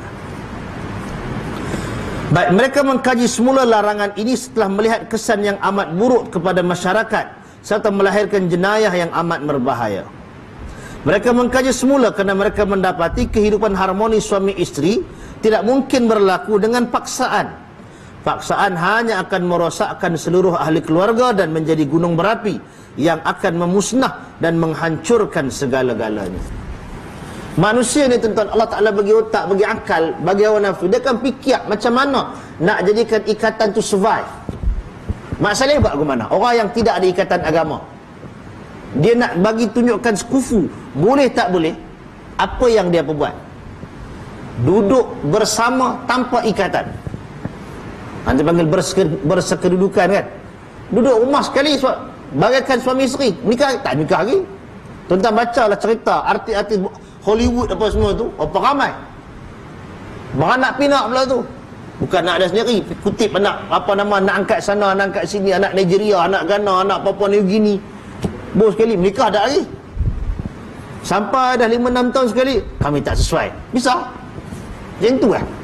Baik, mereka mengkaji semula larangan ini setelah melihat kesan yang amat buruk kepada masyarakat serta melahirkan jenayah yang amat berbahaya. Mereka mengkaji semula kerana mereka mendapati kehidupan harmonis suami isteri tidak mungkin berlaku dengan paksaan. Paksaan hanya akan merosakkan seluruh ahli keluarga dan menjadi gunung berapi yang akan memusnah dan menghancurkan segala-galanya. Manusia ni tuan-tuan, Allah Ta'ala bagi otak, bagi akal, bagi hawa nafsu. Dia akan fikir macam mana nak jadikan ikatan tu survive. Masalah buat ke mana? Orang yang tidak ada ikatan agama, dia nak bagi tunjukkan sekufu, boleh tak boleh, apa yang dia perbuat? Duduk bersama tanpa ikatan. Nanti panggil bersekedudukan kan. Duduk rumah sekali, bagaikan suami isteri. Nikah, tak nikah lagi. Tuan-tuan bacalah cerita artis-artis Hollywood apa semua tu, apa ramai beranak pinak pula tu. Bukan nak ada sendiri, kutip anak apa nama, nak angkat sana, nak angkat sini, anak Nigeria, anak Ghana, anak Papua New Guinea. Bos sekali menikah tak lagi. Sampai dah 5-6 tahun sekali, kami tak sesuai. Bisa. Macam tu kan.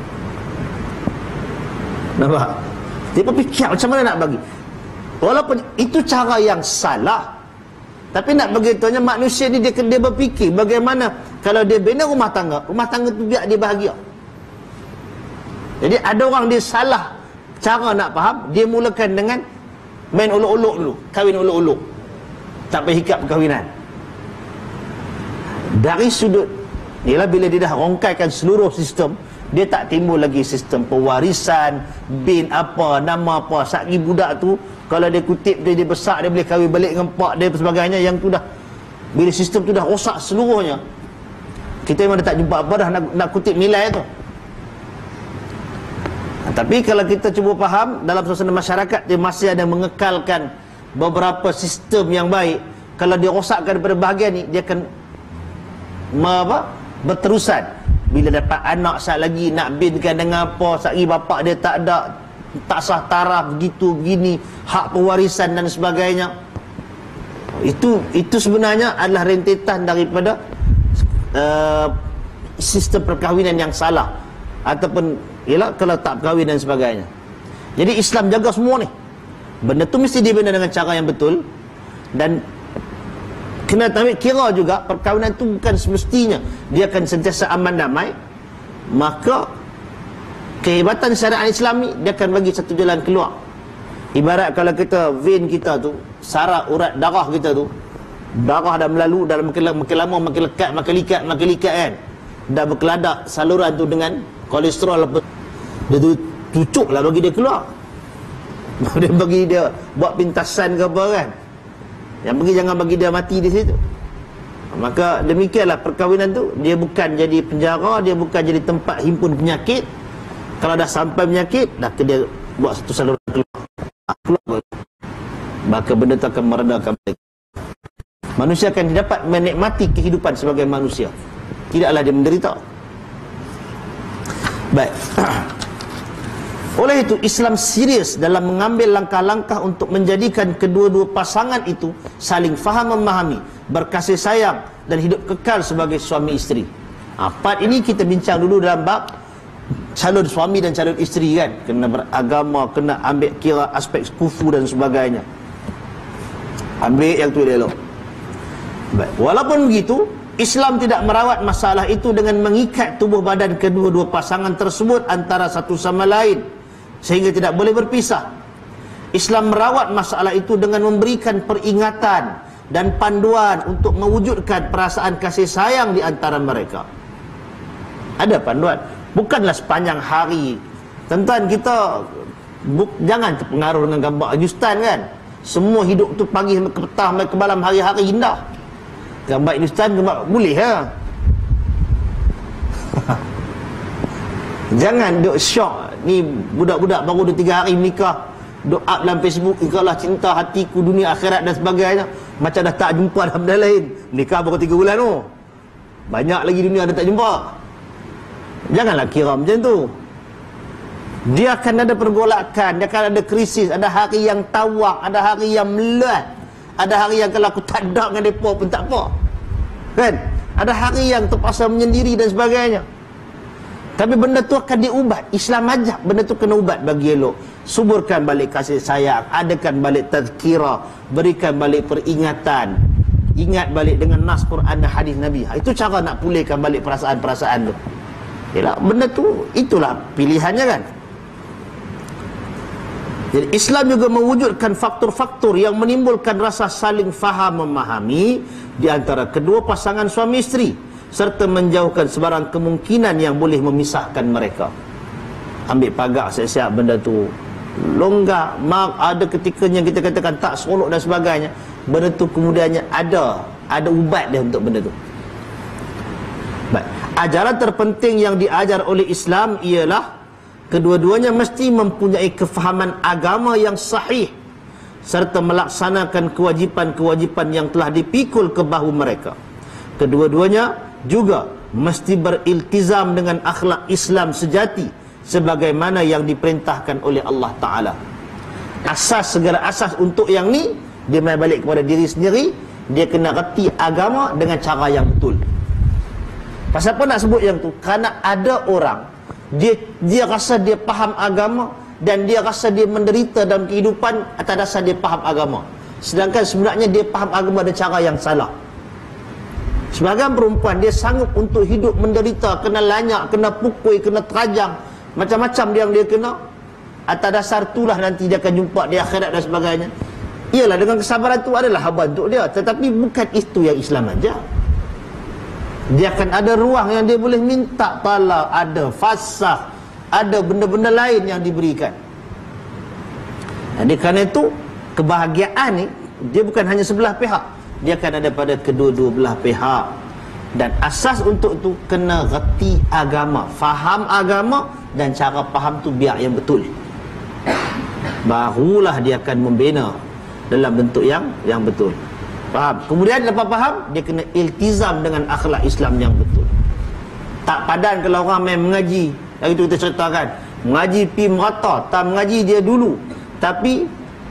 Nampak? Dia berfikir macam mana nak bagi. Walaupun itu cara yang salah, tapi nak beritahunya manusia ni dia berfikir bagaimana kalau dia bina rumah tangga tu biar dia bahagia. Jadi ada orang dia salah cara nak faham, dia mulakan dengan main uluk-uluk dulu, kahwin uluk-uluk. Tak payah hikap perkahwinan. Dari sudut ialah bila dia dah rongkaikan seluruh sistem, dia tak timbul lagi sistem pewarisan, bin apa, nama apa. Satgi budak tu, kalau dia kutip dia besar, dia boleh kahwin balik dengan pak dia sebagainya. Yang tu dah, bila sistem tu dah rosak seluruhnya, kita memang dah tak jumpa apa dah nak kutip nilai tu. Tapi kalau kita cuba faham, dalam suasana masyarakat dia masih ada mengekalkan beberapa sistem yang baik. Kalau dia rosakkan daripada bahagian ni, dia akan berterusan. Bila dapat anak sat lagi, nak binkan dengan apa, sat lagi bapak dia tak ada, tak sah taraf, begitu begini, hak pewarisan dan sebagainya. Itu sebenarnya adalah rentetan daripada sistem perkahwinan yang salah, ataupun ialah kalau tak berkahwin dan sebagainya. Jadi Islam jaga semua ni. Benda tu mesti dibina dengan cara yang betul, dan kena ambil kira juga perkahwinan tu bukan semestinya dia akan sentiasa aman damai. Maka kehebatan syariat Islam ni, dia akan bagi satu jalan keluar. Ibarat kalau kita vein kita tu, saraf urat darah kita tu, darah dah melalu dalam makin lama makin lekat, makin likat kan, dah berkeladak saluran tu dengan kolesterol apa, dia tu cucuk lah bagi dia keluar. Dia bagi dia buat pintasan ke apa kan, yang bagi jangan bagi dia mati di situ. Maka demikianlah perkahwinan tu, dia bukan jadi penjara, dia bukan jadi tempat himpun penyakit. Kalau dah sampai penyakit, dah dia buat satu saluran keluar, maka benda tu akan meredakan mereka. Manusia akan dapat menikmati kehidupan sebagai manusia, tidaklah dia menderita. Baik. Oleh itu Islam serius dalam mengambil langkah-langkah untuk menjadikan kedua-dua pasangan itu saling faham memahami, berkasih sayang dan hidup kekal sebagai suami isteri. Part ini kita bincang dulu dalam bab calon suami dan calon isteri kan. Kena beragama, kena ambil kira aspek kufu dan sebagainya. Ambil yang tu elok. Baik. Walaupun begitu, Islam tidak merawat masalah itu dengan mengikat tubuh badan kedua-dua pasangan tersebut antara satu sama lain sehingga tidak boleh berpisah. Islam merawat masalah itu dengan memberikan peringatan dan panduan untuk mewujudkan perasaan kasih sayang di antara mereka. Ada panduan. Bukanlah sepanjang hari. Tuan-tuan, kita jangan terpengaruh dengan gambar Hindustan kan. Semua hidup tu pagi sampai ke petang sampai ke malam, hari-hari indah. Gambar Hindustan gambar boleh ha. Jangan duk syok. Ni budak-budak baru 2-3 hari menikah, duk up dalam Facebook, engkaulah cinta hatiku dunia akhirat dan sebagainya. Macam dah tak jumpa dah benda lain. Nikah baru 3 bulan tu, banyak lagi dunia dah tak jumpa. Janganlah kira macam tu. Dia akan ada pergolakan, dia akan ada krisis. Ada hari yang tawak, ada hari yang melat, ada hari yang kalau aku tak ada dengan mereka pun tak apa kan. Ada hari yang terpaksa menyendiri dan sebagainya. Tapi benda tu akan diubat. Islam ajak benda tu kena ubat bagi elok. Suburkan balik kasih sayang, adakan balik tazkirah, berikan balik peringatan, ingat balik dengan nas Quran dan hadis Nabi. Itu cara nak pulihkan balik perasaan-perasaan tu. Yalah, benda tu itulah pilihannya kan. Jadi Islam juga mewujudkan faktor-faktor yang menimbulkan rasa saling faham memahami di antara kedua pasangan suami isteri, serta menjauhkan sebarang kemungkinan yang boleh memisahkan mereka. Ambil pagar siap-siap benda tu, longgar, ada ketikanya kita katakan tak seronok dan sebagainya. Benda tu kemudiannya ada ubat dia untuk benda tu. Baik. Ajaran terpenting yang diajar oleh Islam ialah kedua-duanya mesti mempunyai kefahaman agama yang sahih serta melaksanakan kewajipan-kewajipan yang telah dipikul ke bahu mereka. Kedua-duanya juga mesti beriltizam dengan akhlak Islam sejati sebagaimana yang diperintahkan oleh Allah Ta'ala. Segala asas untuk yang ni, dia main balik kepada diri sendiri. Dia kena reti agama dengan cara yang betul. Pasal apa nak sebut yang tu? Kerana ada orang dia rasa dia faham agama dan dia rasa dia menderita dalam kehidupan atas dasar dia faham agama, sedangkan sebenarnya dia faham agama dengan cara yang salah. Sebagian perempuan dia sanggup untuk hidup menderita, kena lanyak, kena pukul, kena terajang, macam-macam yang dia kena. Atas dasar itulah nanti dia akan jumpa di akhirat dan sebagainya. Iyalah, dengan kesabaran itu adalah haban untuk dia, tetapi bukan itu yang Islam ajar. Dia akan ada ruang yang dia boleh minta talak, ada fasakh, ada benda-benda lain yang diberikan. Jadi kerana itu kebahagiaan ni dia bukan hanya sebelah pihak, dia akan ada pada kedua-dua belah pihak. Dan asas untuk itu kena reti agama, faham agama, dan cara faham tu biar yang betul. Barulah dia akan membina dalam bentuk yang betul. Faham? Kemudian lepas faham, dia kena iltizam dengan akhlak Islam yang betul. Tak padan kalau orang main mengaji. Yang itu kita ceritakan, mengaji pi merata, tak mengaji dia dulu, tapi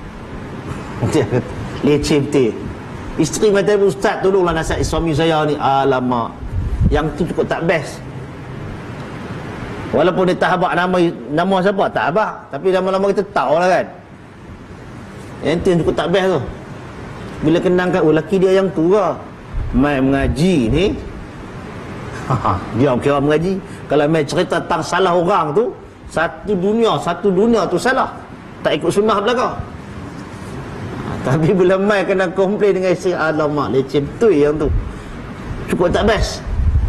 leceh betul. Isteri kata, ustaz tolonglah nasihat suami saya ni. Alamak, yang tu cukup tak best. Walaupun dia tak habaq nama siapa, tak habaq, tapi lama-lama kita tahu lah kan. Yang tu yang cukup tak best tu. Bila kenangkan, oh laki dia yang tu ke, main mengaji ni. Dia kira mengaji. Kalau main cerita tentang salah orang tu, satu dunia tu salah, tak ikut sunnah belakang. Tapi bila mai kena komplain dengan isteri, alamak leceh betul yang tu, cukup tak best.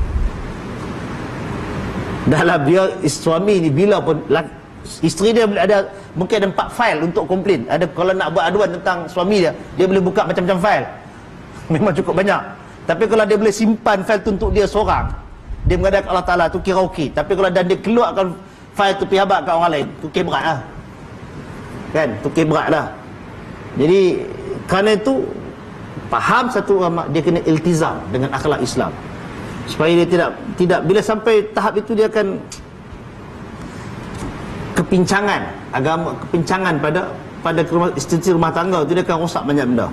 Dalam dia suami ni bila pun isteri dia ada mungkin ada 4 file untuk komplain. Ada, kalau nak buat aduan tentang suami dia boleh buka macam-macam file. Memang cukup banyak. Tapi kalau dia boleh simpan file tu untuk dia seorang, dia mengadakan Allah Ta'ala, tu kira okey. Tapi kalau dan dia keluarkan file tu pergi habaq kat orang lain, tu kira berat lah. Kan? Tu kira berat lah. Jadi kerana itu faham satu ulama, dia kena iltizam dengan akhlak Islam supaya dia tidak bila sampai tahap itu dia akan kepincangan agama, kepincangan pada institusi rumah tangga itu, dia akan rosak banyak benda.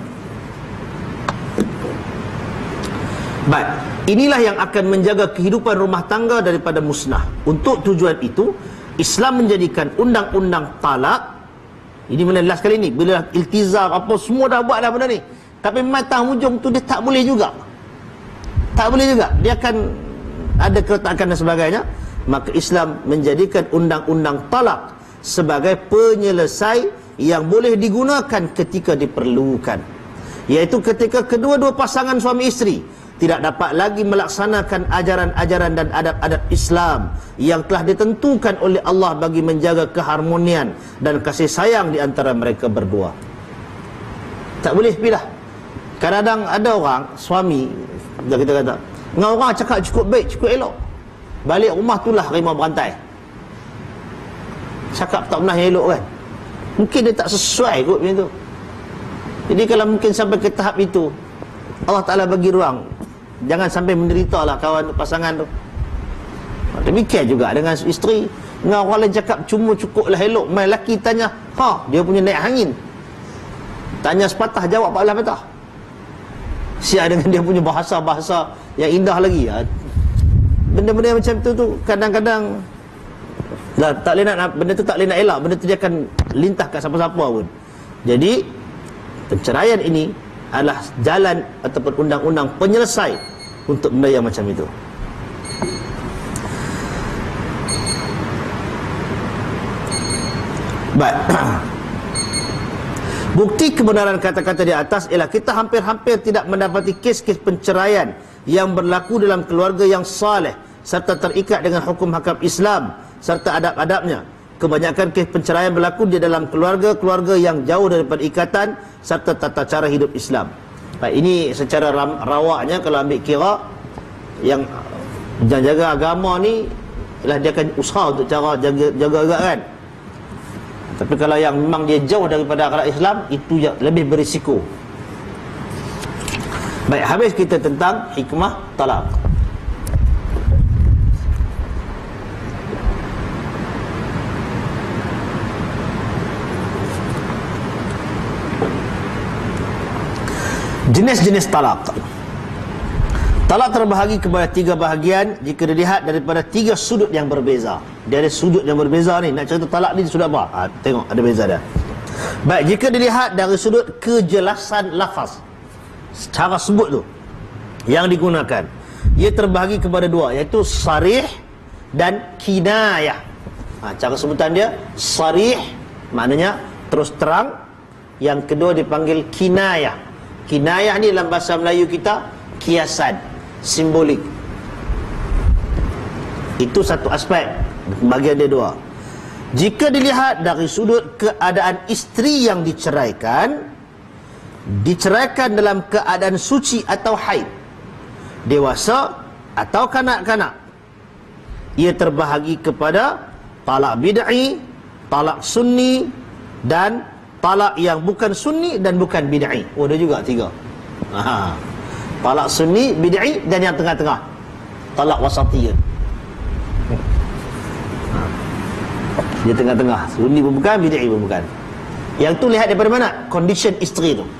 Baik, inilah yang akan menjaga kehidupan rumah tangga daripada musnah. Untuk tujuan itu, Islam menjadikan undang-undang talak. Ini benda last kali ni, bila iltizam apa semua dah buat dah benda ni, tapi matang hujung tu dia tak boleh juga. Tak boleh juga. Dia akan ada keretakan dan sebagainya. Maka Islam menjadikan undang-undang talak sebagai penyelesai yang boleh digunakan ketika diperlukan, iaitu ketika kedua-dua pasangan suami isteri tidak dapat lagi melaksanakan ajaran-ajaran dan adab-adab Islam yang telah ditentukan oleh Allah bagi menjaga keharmonian dan kasih sayang di antara mereka berdua. Tak boleh pilih. Kadang-kadang ada orang suami, kita kata dengan orang cakap cukup baik, cukup elok, balik rumah itulah harimau berantai. Cakap tak pernah elok kan, mungkin dia tak sesuai kot macam tu. Jadi kalau mungkin sampai ke tahap itu, Allah Ta'ala bagi ruang, jangan sampai menderita lah kawan pasangan tu. Demikian juga dengan isteri. Dengan orang lain cakap cuma cukup lah elok, mai lelaki tanya, dia punya naik angin, tanya sepatah jawab 14 patah. Siap dengan dia punya bahasa-bahasa yang indah lagi. Benda-benda macam tu kadang-kadang tak boleh nak, benda tu tak boleh nak elak, benda tu dia akan lintah kat siapa-siapa pun. Jadi penceraian ini adalah jalan ataupun undang-undang penyelesai untuk benda yang macam itu. Baik. Bukti kebenaran kata-kata di atas ialah kita hampir-hampir tidak mendapati kes-kes penceraian yang berlaku dalam keluarga yang saleh serta terikat dengan hukum-hakam Islam serta adab-adabnya. Kebanyakan kes perceraian berlaku di dalam keluarga-keluarga yang jauh daripada ikatan serta tata cara hidup Islam. Baik, ini secara rawaknya kalau ambil kira yang jaga agama ni ialah dia akan usaha untuk cara jaga agak kan. Tapi kalau yang memang dia jauh daripada akhlak Islam, itu lebih berisiko. Baik, habis kita tentang hikmah talak. Jenis-jenis talak. Talak terbahagi kepada 3 bahagian jika dilihat daripada 3 sudut yang berbeza. Dia ada sudut yang berbeza ni. Nak cerita talak ni sudut apa? Tengok ada beza dah. Baik, jika dilihat dari sudut kejelasan lafaz, cara sebut tu yang digunakan, ia terbahagi kepada 2, iaitu sarih dan kinayah. Cara sebutan dia sarih, maknanya terus terang. Yang kedua dipanggil kinayah. Kinayah ni dalam bahasa Melayu kita kiasan, simbolik. Itu satu aspek, bahagian dia 2. Jika dilihat dari sudut keadaan isteri yang diceraikan dalam keadaan suci atau haid, dewasa atau kanak-kanak, ia terbahagi kepada talak bid'i, talak sunni, dan talak yang bukan sunni dan bukan bid'i. Oh, ada juga 3. Talak sunni, bid'i, dan yang tengah-tengah, talak wasatiyah. Dia tengah-tengah, sunni pun bukan, bid'i pun bukan. Yang tu lihat daripada mana? Condition isteri tu.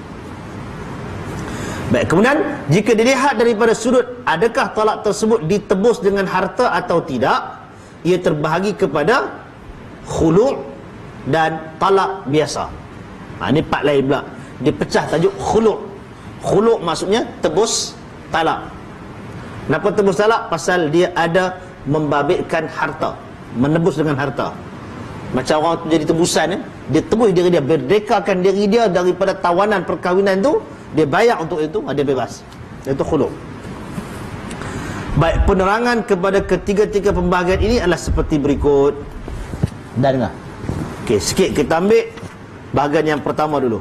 Baik, kemudian jika dilihat daripada sudut adakah talak tersebut ditebus dengan harta atau tidak, ia terbahagi kepada khulu' dan talak biasa. Ini part lain pula. Dia pecah tajuk khulu'. Khulu' maksudnya tebus talak. Kenapa tebus talak? Pasal dia ada membabitkan harta, menebus dengan harta. Macam orang tu jadi tebusan, dia tebus diri dia, berdekakan diri dia daripada tawanan perkahwinan tu, dia bayar untuk itu, dia bebas. Itu khulu'. Baik, penerangan kepada ketiga-tiga pembahagian ini adalah seperti berikut. Dah dengar? Okey, sikit kita ambil bahagian yang pertama dulu.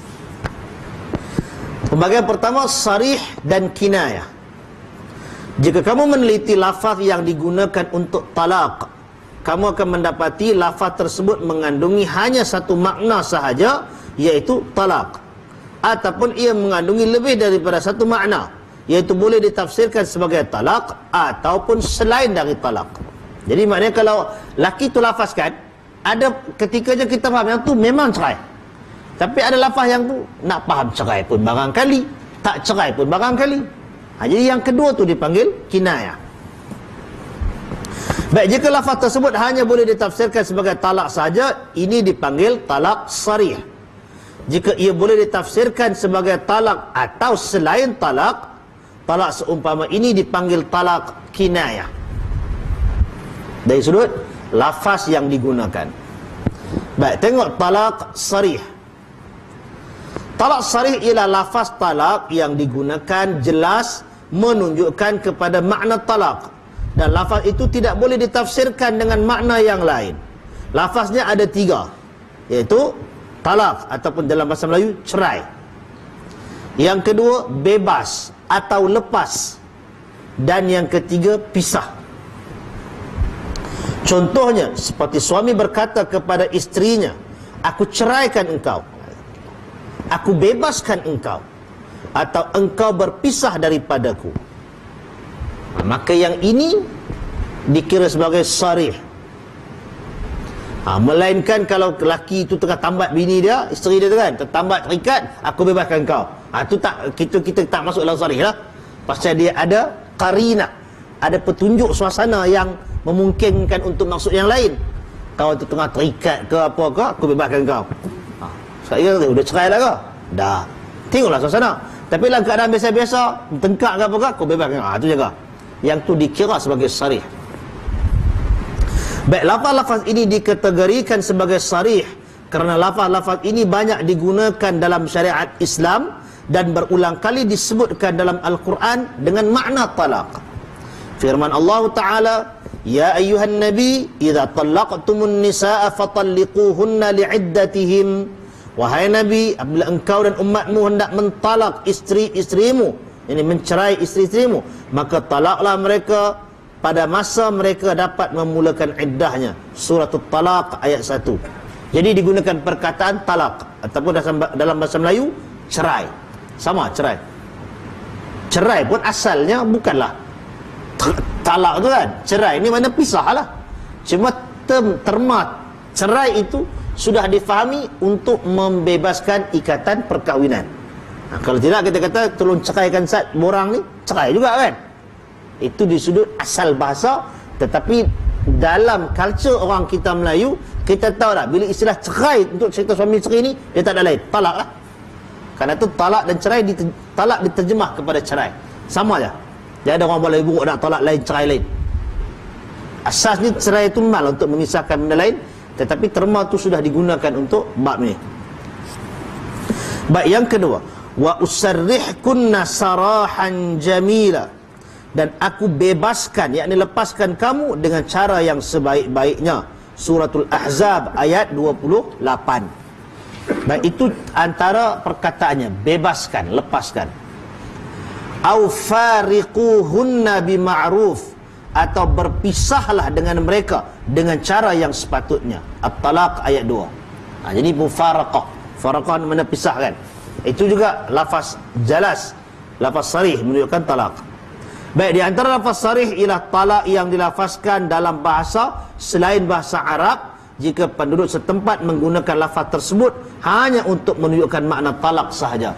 Pembahagian pertama, sarih dan kinayah. Jika kamu meneliti lafaz yang digunakan untuk talak, kamu akan mendapati lafaz tersebut mengandungi hanya satu makna sahaja, iaitu talak. Ataupun ia mengandungi lebih daripada satu makna, iaitu boleh ditafsirkan sebagai talak ataupun selain dari talak. Jadi maknanya kalau laki tu lafazkan, ada ketikanya kita faham yang tu memang cerai. Tapi ada lafaz yang tu nak faham cerai pun barangkali, tak cerai pun barangkali. Jadi yang kedua tu dipanggil kinayah. Baik, jika lafaz tersebut hanya boleh ditafsirkan sebagai talak saja, ini dipanggil talak sarih. Jika ia boleh ditafsirkan sebagai talak atau selain talak, talak seumpama ini dipanggil talak kinayah. Dari sudut lafaz yang digunakan. Baik, tengok talak sarih. Talak sarih ialah lafaz talak yang digunakan jelas menunjukkan kepada makna talak, dan lafaz itu tidak boleh ditafsirkan dengan makna yang lain. Lafaznya ada 3, iaitu talak ataupun dalam bahasa Melayu cerai. Yang kedua bebas atau lepas, dan yang ketiga pisah. Contohnya seperti suami berkata kepada isterinya, aku ceraikan engkau, aku bebaskan engkau, atau engkau berpisah daripadaku. Maka yang ini dikira sebagai sarih. Melainkan kalau lelaki itu tengah tambat bini dia, isteri dia tu kan, tertambat terikat, aku bebaskan kau. Itu tak, kita tak masuk dalam sarih lah. Pasal dia ada qarina, ada petunjuk suasana yang memungkinkan untuk maksud yang lain. Kau tu tengah terikat ke apa ke, aku bebaskan kau. Saya kata, udah cerai lah ke? Dah. Tengoklah suasana. Tapi dalam keadaan biasa-biasa, tengkak ke apa ke, aku bebaskan kau. Itu jaga. Yang tu dikira sebagai sarih. Baik, lafaz-lafaz ini dikategorikan sebagai sarih kerana lafaz-lafaz ini banyak digunakan dalam syariat Islam dan berulang kali disebutkan dalam Al-Quran dengan makna talaq. Firman Allah Ta'ala, ya ayyuhan nabi idza talaqtumun nisaa fatalliquhunna li'iddatihin. Wahai nabi, apabila engkau dan umatmu hendak mentalak isteri-isterimu, ini mencerai isteri-isterimu, maka talaklah mereka pada masa mereka dapat memulakan iddahnya. Surah At-Talaq ayat 1. Jadi digunakan perkataan talak, ataupun dalam bahasa Melayu cerai. Sama, cerai. Cerai pun asalnya bukanlah talak tu kan. Cerai ni mana pisah lah. Cuma terma cerai itu sudah difahami untuk membebaskan ikatan perkahwinan. Kalau tidak kita kata tolong ceraikan borang ni, cerai juga kan. Itu di sudut asal bahasa. Tetapi dalam culture orang kita Melayu, kita tahu tak, bila istilah cerai untuk cerita suami isteri ni, dia tak ada lain, talak lah. Kerana tu talak dan cerai, talak diterjemah kepada cerai. Sama je. Dia ada orang boleh buruk nak talak lain, cerai lain. Asasnya cerai itu mal untuk memisahkan benda lain, tetapi terma tu sudah digunakan untuk bab ni. Baik, yang kedua, wa usarrihkunna sarahan jamila, dan aku bebaskan, yakni lepaskan kamu dengan cara yang sebaik-baiknya. Suratul Ahzab ayat 28. Baik, itu antara perkataannya, bebaskan, lepaskan. Au fariquhunna bima'ruf, atau berpisahlah dengan mereka dengan cara yang sepatutnya. At-Talaq ayat 2. Jadi mufaraqah, faraqah mana pisahkan. Itu juga lafaz jalas, lafaz sarih menunjukkan talaq. Baik, di antara lafaz sarih ialah talaq yang dilafazkan dalam bahasa selain bahasa Arab, jika penduduk setempat menggunakan lafaz tersebut hanya untuk menunjukkan makna talak sahaja.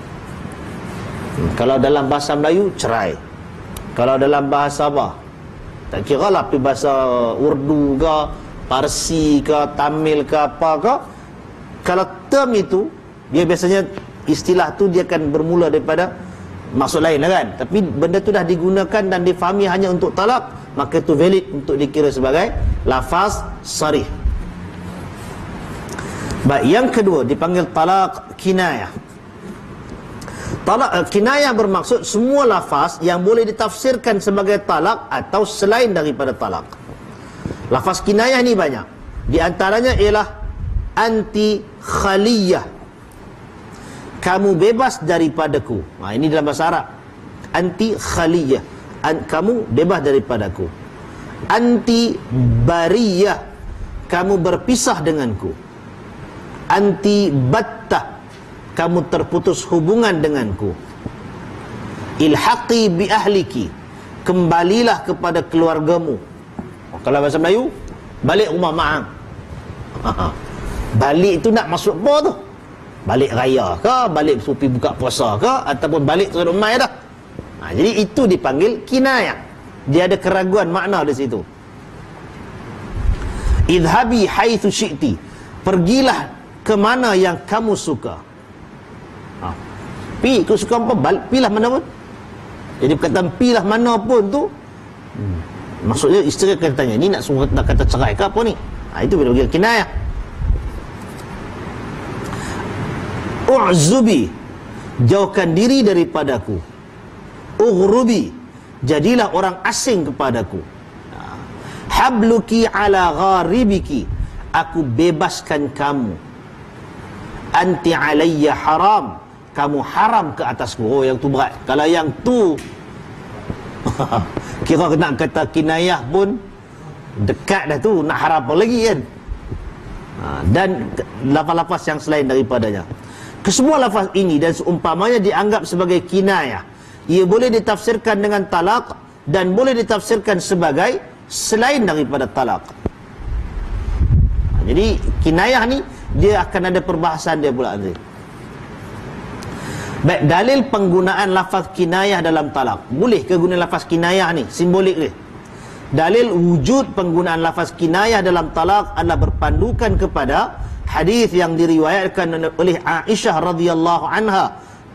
Kalau dalam bahasa Melayu, cerai. Kalau dalam bahasa apa? Tak kira lah, pergi bahasa Urdu ke, Parsi ke, Tamil ke, apa ke. Kalau term itu, dia biasanya istilah tu dia akan bermula daripada maksud lain lah kan. Tapi benda tu dah digunakan dan difahami hanya untuk talak, maka itu valid untuk dikira sebagai lafaz sarih. Baik, yang kedua dipanggil talak kinayah. Talak kinayah bermaksud semua lafaz yang boleh ditafsirkan sebagai talak atau selain daripada talak. Lafaz kinayah ni banyak. Di antaranya ialah anti khaliyah, kamu bebas daripadaku. Ini dalam bahasa Arab. Anti khaliyah, kamu bebas daripadaku. Anti bariyah, kamu berpisah denganku. Anti battah, kamu terputus hubungan denganku. Ilhaqi bi ahliki, kembalilah kepada keluargamu. Kalau bahasa Melayu, balik rumah mak. Balik itu nak maksud apa tu? Balik raya ke, balik supi buka puasa ke, ataupun balik ke rumah dah. Jadi itu dipanggil kinayah. Dia ada keraguan makna di situ. Idhabi haitsu syi'ti, pergilah ke mana yang kamu suka. Pi, kau suka apa? Pilah mana pun. Jadi perkataan pilah mana pun tu, maksudnya isteri akan tanya, ni nak suruh nak kata cerai ke apa ni? Itu bila panggil kinayah. U'zubi, jauhkan diri daripadaku. Ughrubi, jadilah orang asing kepadaku. Habluki ala gharibiki, aku bebaskan kamu. Anti alayya haram, kamu haram ke atasku. Oh, yang tu berat. Kalau yang tu kira nak kata kinayah pun dekat dah tu, nak haram apa lagi kan. Dan lafaz-lafaz yang selain daripadanya. Kesemua lafaz ini dan seumpamanya dianggap sebagai kinayah. Ia boleh ditafsirkan dengan talak dan boleh ditafsirkan sebagai selain daripada talak. Jadi kinayah ni dia akan ada perbahasan dia pula nanti. Baik, dalil penggunaan lafaz kinayah dalam talak. Boleh ke guna lafaz kinayah ni? Simbolik ni. Dalil wujud penggunaan lafaz kinayah dalam talak adalah berpandukan kepada hadis yang diriwayatkan oleh Aisyah radhiyallahu anha.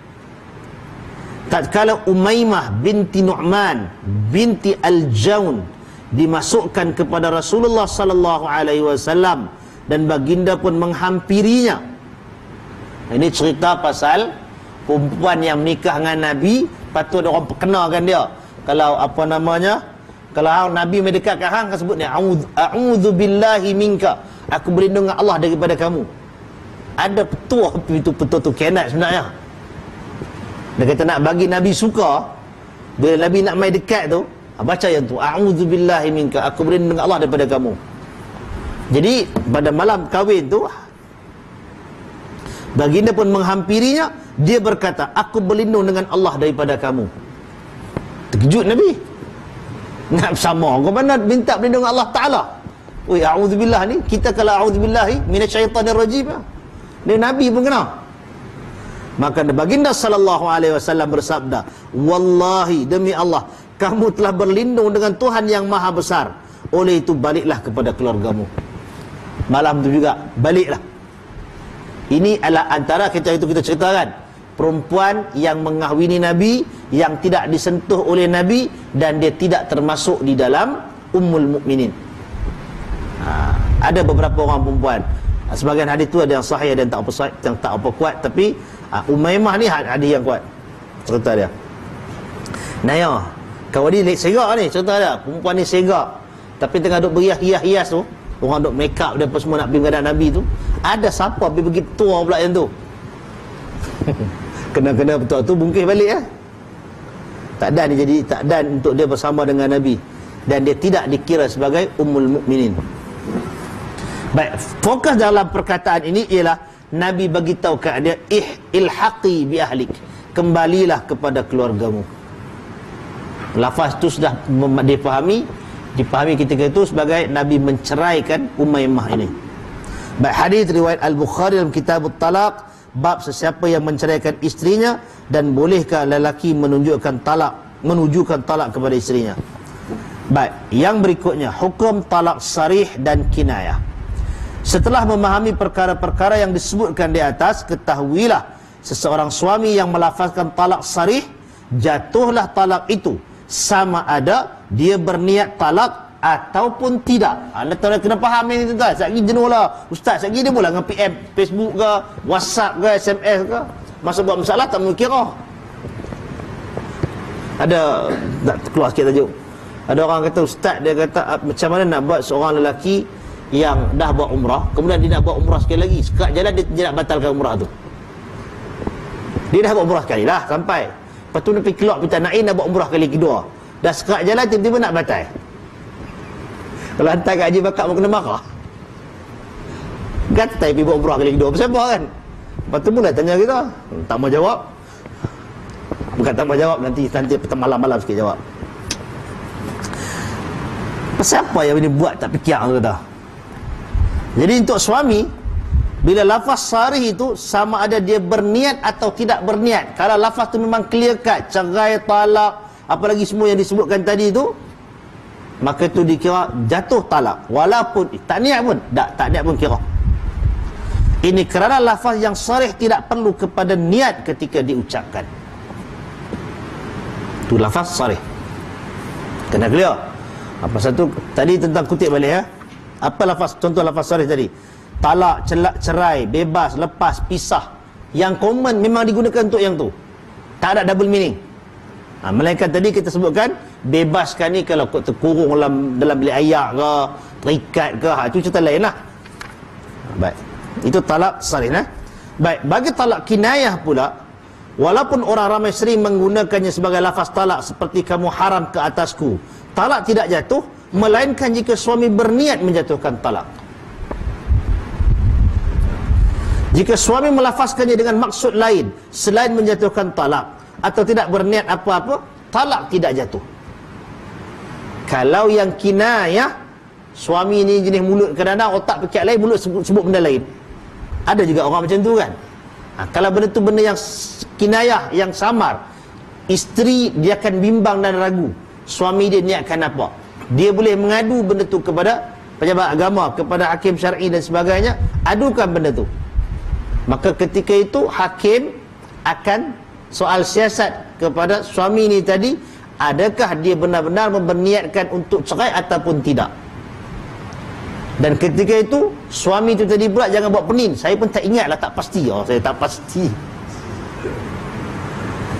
Tatkala Umaymah binti Nu'man binti Al-Jaun dimasukkan kepada Rasulullah sallallahu alaihi wasallam dan baginda pun menghampirinya. Ini cerita pasal perempuan yang menikah dengan Nabi, patut orang perkenalkan dia. Kalau apa namanya, kalau Nabi mendekatkan hang, kan sebut ni a'udzu billahi minka, aku berlindung dengan Allah daripada kamu. Ada petua itu betul-betul kenat sebenarnya. Dia kata nak bagi Nabi suka, bila Nabi nak mai dekat tu, baca yang tu, a'udzu billahi minka, aku berlindung dengan Allah daripada kamu. Jadi pada malam kahwin tu, baginda pun menghampirinya, dia berkata, aku berlindung dengan Allah daripada kamu. Terkejut Nabi. Nak bersama kau mana minta perlindungan Allah Ta'ala. Oi, a'udzubillah ni, kita kalau a'udzubillahi minasyaitanir rajim, dia Nabi pun kena. Maka baginda sallallahu alaihi wasallam bersabda, wallahi, demi Allah, kamu telah berlindung dengan Tuhan yang maha besar. Oleh itu baliklah kepada keluargamu. Malam tu juga baliklah. Ini adalah antara kita ceritakan perempuan yang mengahwini Nabi, yang tidak disentuh oleh Nabi, dan dia tidak termasuk di dalam Ummul Mukminin. Ada beberapa orang perempuan, sebagian hadis tu ada yang sahih, ada yang tak apa sahih, yang tak apa kuat, tapi Umaymah ni hadis yang kuat cerita dia. Naya, kawan dia segak ni cerita dia, perempuan ni segak, tapi tengah duk berhias-hias tu, orang duk make up dia apa semua nak pergi menghadap Nabi tu, ada siapa pergi bagi tua pula yang tu. Kena betul tu bungkis balik ya. Tak dan dia jadi tak dan untuk dia bersama dengan Nabi, dan dia tidak dikira sebagai Ummul Mukminin. Baik, fokus dalam perkataan ini ialah Nabi bagi tahu kat dia, ilhaqi bi ahlik, kembalilah kepada keluargamu. Lafaz tu sudah dipahami ketika itu sebagai Nabi menceraikan Umaymah ini. Baik, hadis riwayat Al-Bukhari dalam Kitab Talaq, bab sesiapa yang menceraikan istrinya dan bolehkah lelaki menunjukkan talak kepada istrinya. Baik, yang berikutnya hukum talak sarih dan kinayah. Setelah memahami perkara-perkara yang disebutkan di atas, ketahuilah seseorang suami yang melafazkan talak sarih, jatuhlah talak itu sama ada dia berniat talak ataupun tidak. Anda tahu kena faham ini tuan. Sekejap lagi jenuh lah ustaz, sekejap lagi dia mula dengan PM Facebook ke, WhatsApp ke, SMS ke, masa buat masalah tak mungkin kira. Ada tak keluar sikit tajuk. Ada orang kata ustaz, dia kata macam mana nak buat seorang lelaki yang dah buat umrah, kemudian dia nak buat umrah sekali lagi, sekat jalan dia nak batalkan umrah tu. Dia dah buat umrah sekali lah sampai, lepas tu dia pergi keluar Pita Naim nak buat umrah kali kedua, dah sekat jalan tiba-tiba nak batal. Kalau hantar kat Haji Bakar pun kena marah. Gatai pergi buat umrah kali kedua, pasal apa kan? Lepas tu mula tanya kita, tak mau jawab. Bukan tak mau jawab, nanti malam-malam sikit jawab. Pasal apa yang ini buat tak fikir tu dah. Jadi untuk suami, bila lafaz sarih itu sama ada dia berniat atau tidak berniat. Kalau lafaz tu memang clear cut, cerai, talak, apalagi semua yang disebutkan tadi itu, maka itu dikira jatuh talak. Walaupun tak niat pun, tak niat pun kira. Ini kerana lafaz yang sarih tidak perlu kepada niat ketika diucapkan. Itu lafaz sarih. Kena clear. Apa satu tadi tentang kutip balik ya. Apa lafaz, contoh lafaz sarih tadi? Talak, cerai, bebas, lepas, pisah. Yang common memang digunakan untuk yang tu. Tak ada double meaning. Melainkan tadi kita sebutkan bebaskan ni kalau terkurung dalam bilik ayak ke, terikat ke, itu cerita lain lah. Baik, itu talak sarih nah. Baik, bagi talak kinayah pula, walaupun orang ramai sering menggunakannya sebagai lafaz talak, seperti kamu haram ke atasku, talak tidak jatuh melainkan jika suami berniat menjatuhkan talak. Jika suami melafazkannya dengan maksud lain selain menjatuhkan talak, atau tidak berniat apa-apa, talak tidak jatuh. Kalau yang kinayah, suami ni jenis mulut kadang-kadang otak pekat lain, mulut sebut benda lain. Ada juga orang macam tu kan. Kalau benda tu benda yang kinayah, yang samar, isteri dia akan bimbang dan ragu suami dia niatkan apa. Dia boleh mengadu benda tu kepada pejabat agama, kepada hakim syar'i dan sebagainya, adukan benda tu. Maka ketika itu hakim akan soal siasat kepada suami ni tadi, adakah dia benar-benar berniatkan untuk cerai ataupun tidak. Dan ketika itu suami itu tadi pula jangan buat penin, saya pun tak ingatlah, tak pasti. Saya tak pasti.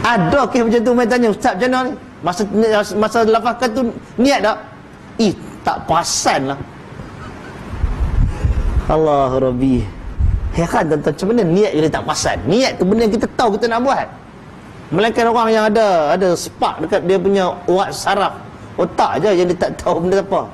Ada kes macam tu, main tanya ustaz macam mana ni masa lafazkan tu niat tak? Tak perasan lah. Allah Rabbi, heran tuan-tuan, macam mana niat dia tak perasan? Niat tu benda yang kita tahu kita nak buat. Melainkan orang yang ada spark dekat dia punya urat saraf otak je yang dia tak tahu benda apa.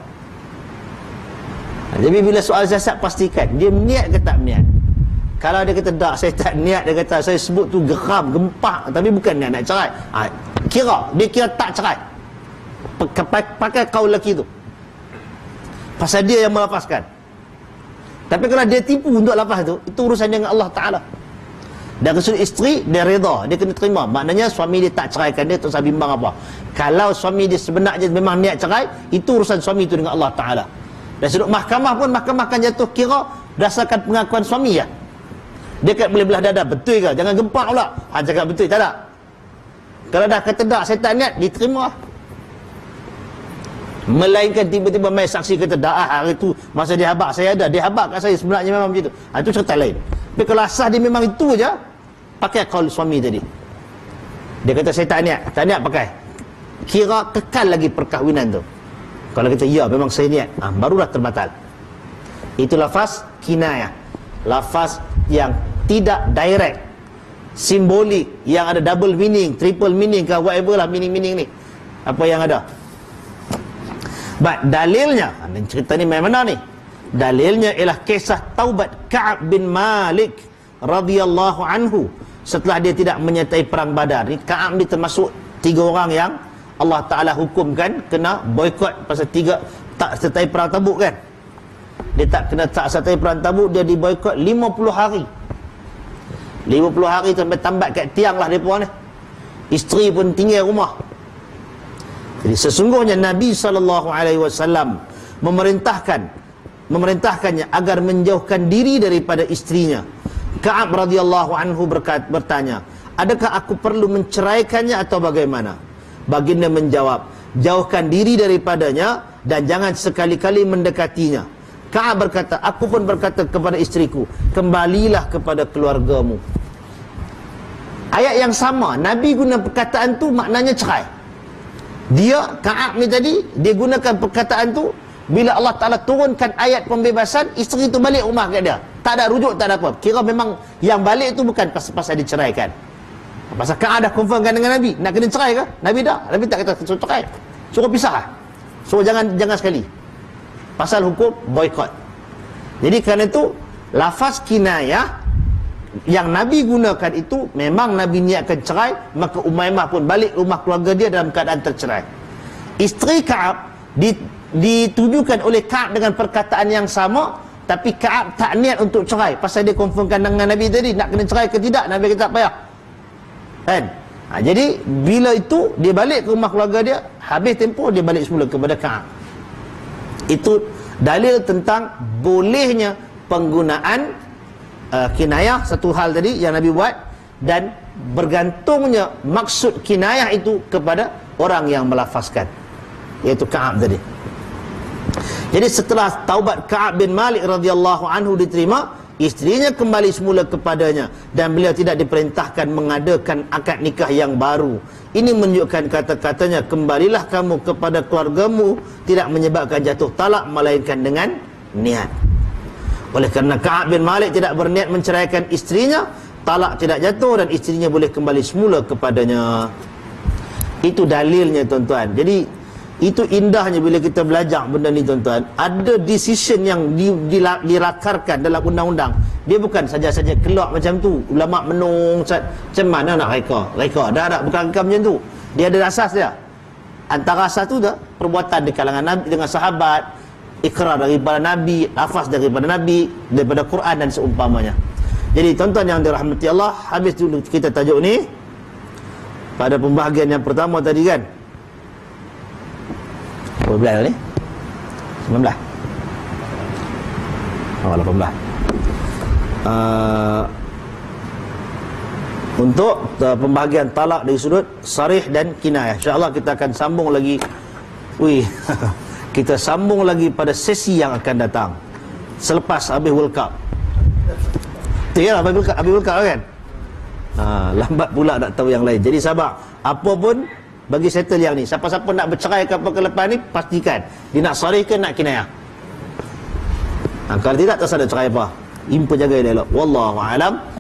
Jadi bila soal siasat, pastikan dia niat ke tak niat. Kalau dia kata tak, saya tak niat, dia kata saya sebut tu geram, gempak, tapi bukan niat nak cerai, dia kira tak cerai. Pakai kaul lelaki tu, pasal dia yang melafazkan. Tapi kalau dia tipu untuk lafaz tu, itu urusan dengan Allah Ta'ala. Dan kesulit isteri, dia reda, dia kena terima. Maknanya suami dia tak ceraikan dia, tak usah bimbang apa. Kalau suami dia sebenarnya memang niat cerai, itu urusan suami itu dengan Allah Ta'ala. Dan sudut mahkamah pun, mahkamah akan jatuh kira berdasarkan pengakuan suami ya. Dia kata boleh belah dada, betul ke? Jangan gempak pula. Cakap betul, tak ada. Kalau dah kata tak, saya tak niat, diterima. Melainkan tiba-tiba main saksi kata dah hari tu masa dia habaq saya ada, dia habaq kat saya sebenarnya memang macam tu. Itu cerita lain. Tapi kalau asas dia memang itu aja, pakai kaul suami tadi. Dia kata saya tak niat pakai. Kira kekal lagi perkahwinan tu. Kalau kita ya memang saya niat, barulah terbatal. Itu lafaz kinayah. Lafaz yang tidak direct, simbolik, yang ada double meaning, triple meaning ke whatever lah meaning-meaning ni. Apa yang ada? Baik, dalilnya, cerita ni main mana ni? Dalilnya ialah kisah taubat Ka'ab bin Malik radhiyallahu anhu setelah dia tidak menyertai perang Badar. Ni Ka'ab ni termasuk 3 orang yang Allah Ta'ala hukumkan kena boikot pasal tak sertai perang Tabuk kan. Dia tak sertai perang Tabuk, dia diboikot 50 hari. 50 hari sampai tambat kat tiang lah mereka ni. Isteri pun tinggal rumah. Jadi sesungguhnya Nabi SAW memerintahkannya agar menjauhkan diri daripada istrinya. Ka'ab radhiyallahu anhu bertanya, adakah aku perlu menceraikannya atau bagaimana? Baginda menjawab, jauhkan diri daripadanya dan jangan sekali-kali mendekatinya. Ka'ab berkata, aku pun berkata kepada istriku, kembalilah kepada keluargamu. Ayat yang sama, Nabi guna perkataan tu maknanya cerai. Dia, Ka'ab ni tadi, dia gunakan perkataan tu bila Allah Ta'ala turunkan ayat pembebasan, isteri tu balik rumah kat dia. Tak ada rujuk, tak ada apa. Kira memang yang balik tu bukan pasal diceraikan. Pasal Ka'ab dah confirmkan dengan Nabi, nak kena cerai ke? Nabi dah. Nabi tak kata suruh cerai, suruh pisah lah. Suruh jangan sekali. Pasal hukum boikot. Jadi kerana itu lafaz kinayah yang Nabi gunakan itu memang Nabi niatkan cerai, maka Umaymah pun balik rumah keluarga dia dalam keadaan tercerai. Isteri Ka'ab ditujukan oleh Ka'ab dengan perkataan yang sama, tapi Ka'ab tak niat untuk cerai pasal dia confirmkan dengan Nabi tadi nak kena cerai ke tidak. Nabi kata tak payah kan. Jadi bila itu dia balik ke rumah keluarga dia, habis tempoh dia balik semula kepada Ka'ab. Itu dalil tentang bolehnya penggunaan kinayah, satu hal tadi yang Nabi buat, dan bergantungnya maksud kinayah itu kepada orang yang melafazkan, iaitu Ka'ab tadi. Jadi setelah taubat Ka'ab bin Malik radhiyallahu anhu diterima, istrinya kembali semula kepadanya dan beliau tidak diperintahkan mengadakan akad nikah yang baru. Ini menunjukkan kata-katanya, kembalilah kamu kepada keluargamu, tidak menyebabkan jatuh talak melainkan dengan niat. Oleh kerana Ka'ab bin Malik tidak berniat menceraikan istrinya, talak tidak jatuh dan istrinya boleh kembali semula kepadanya. Itu dalilnya tuan-tuan. Jadi itu indahnya bila kita belajar benda ni tuan-tuan. Ada decision yang dirakarkan dalam undang-undang. Dia bukan saja-saja keluar macam tu, ulama menung macam mana nak reka. Dah bukan reka macam tu. Dia ada asas dia. Antara asas tu dah perbuatan di kalangan Nabi dengan sahabat, ikrar daripada Nabi, lafaz daripada Nabi, daripada Quran dan seumpamanya. Jadi tuan-tuan yang dirahmati Allah, habis dulu kita tajuk ni pada pembahagian yang pertama tadi kan. Berapa belas ni? 19. Oh, 18. Untuk pembahagian talak dari sudut sarih dan kinayah, insya-Allah kita akan sambung lagi. Kita sambung lagi pada sesi yang akan datang selepas habis World Cup. Tu ya, habis World Cup kan. Lambat pula nak tahu yang lain. Jadi sabar. Apa pun bagi settle yang ni. Siapa-siapa nak bercerai ke apa ke lepas ni, pastikan dia nak sarih ke nak kinayah. Kalau tidak, tak ada cerai apa. Impa jaga dialog. Wallahu a'lam.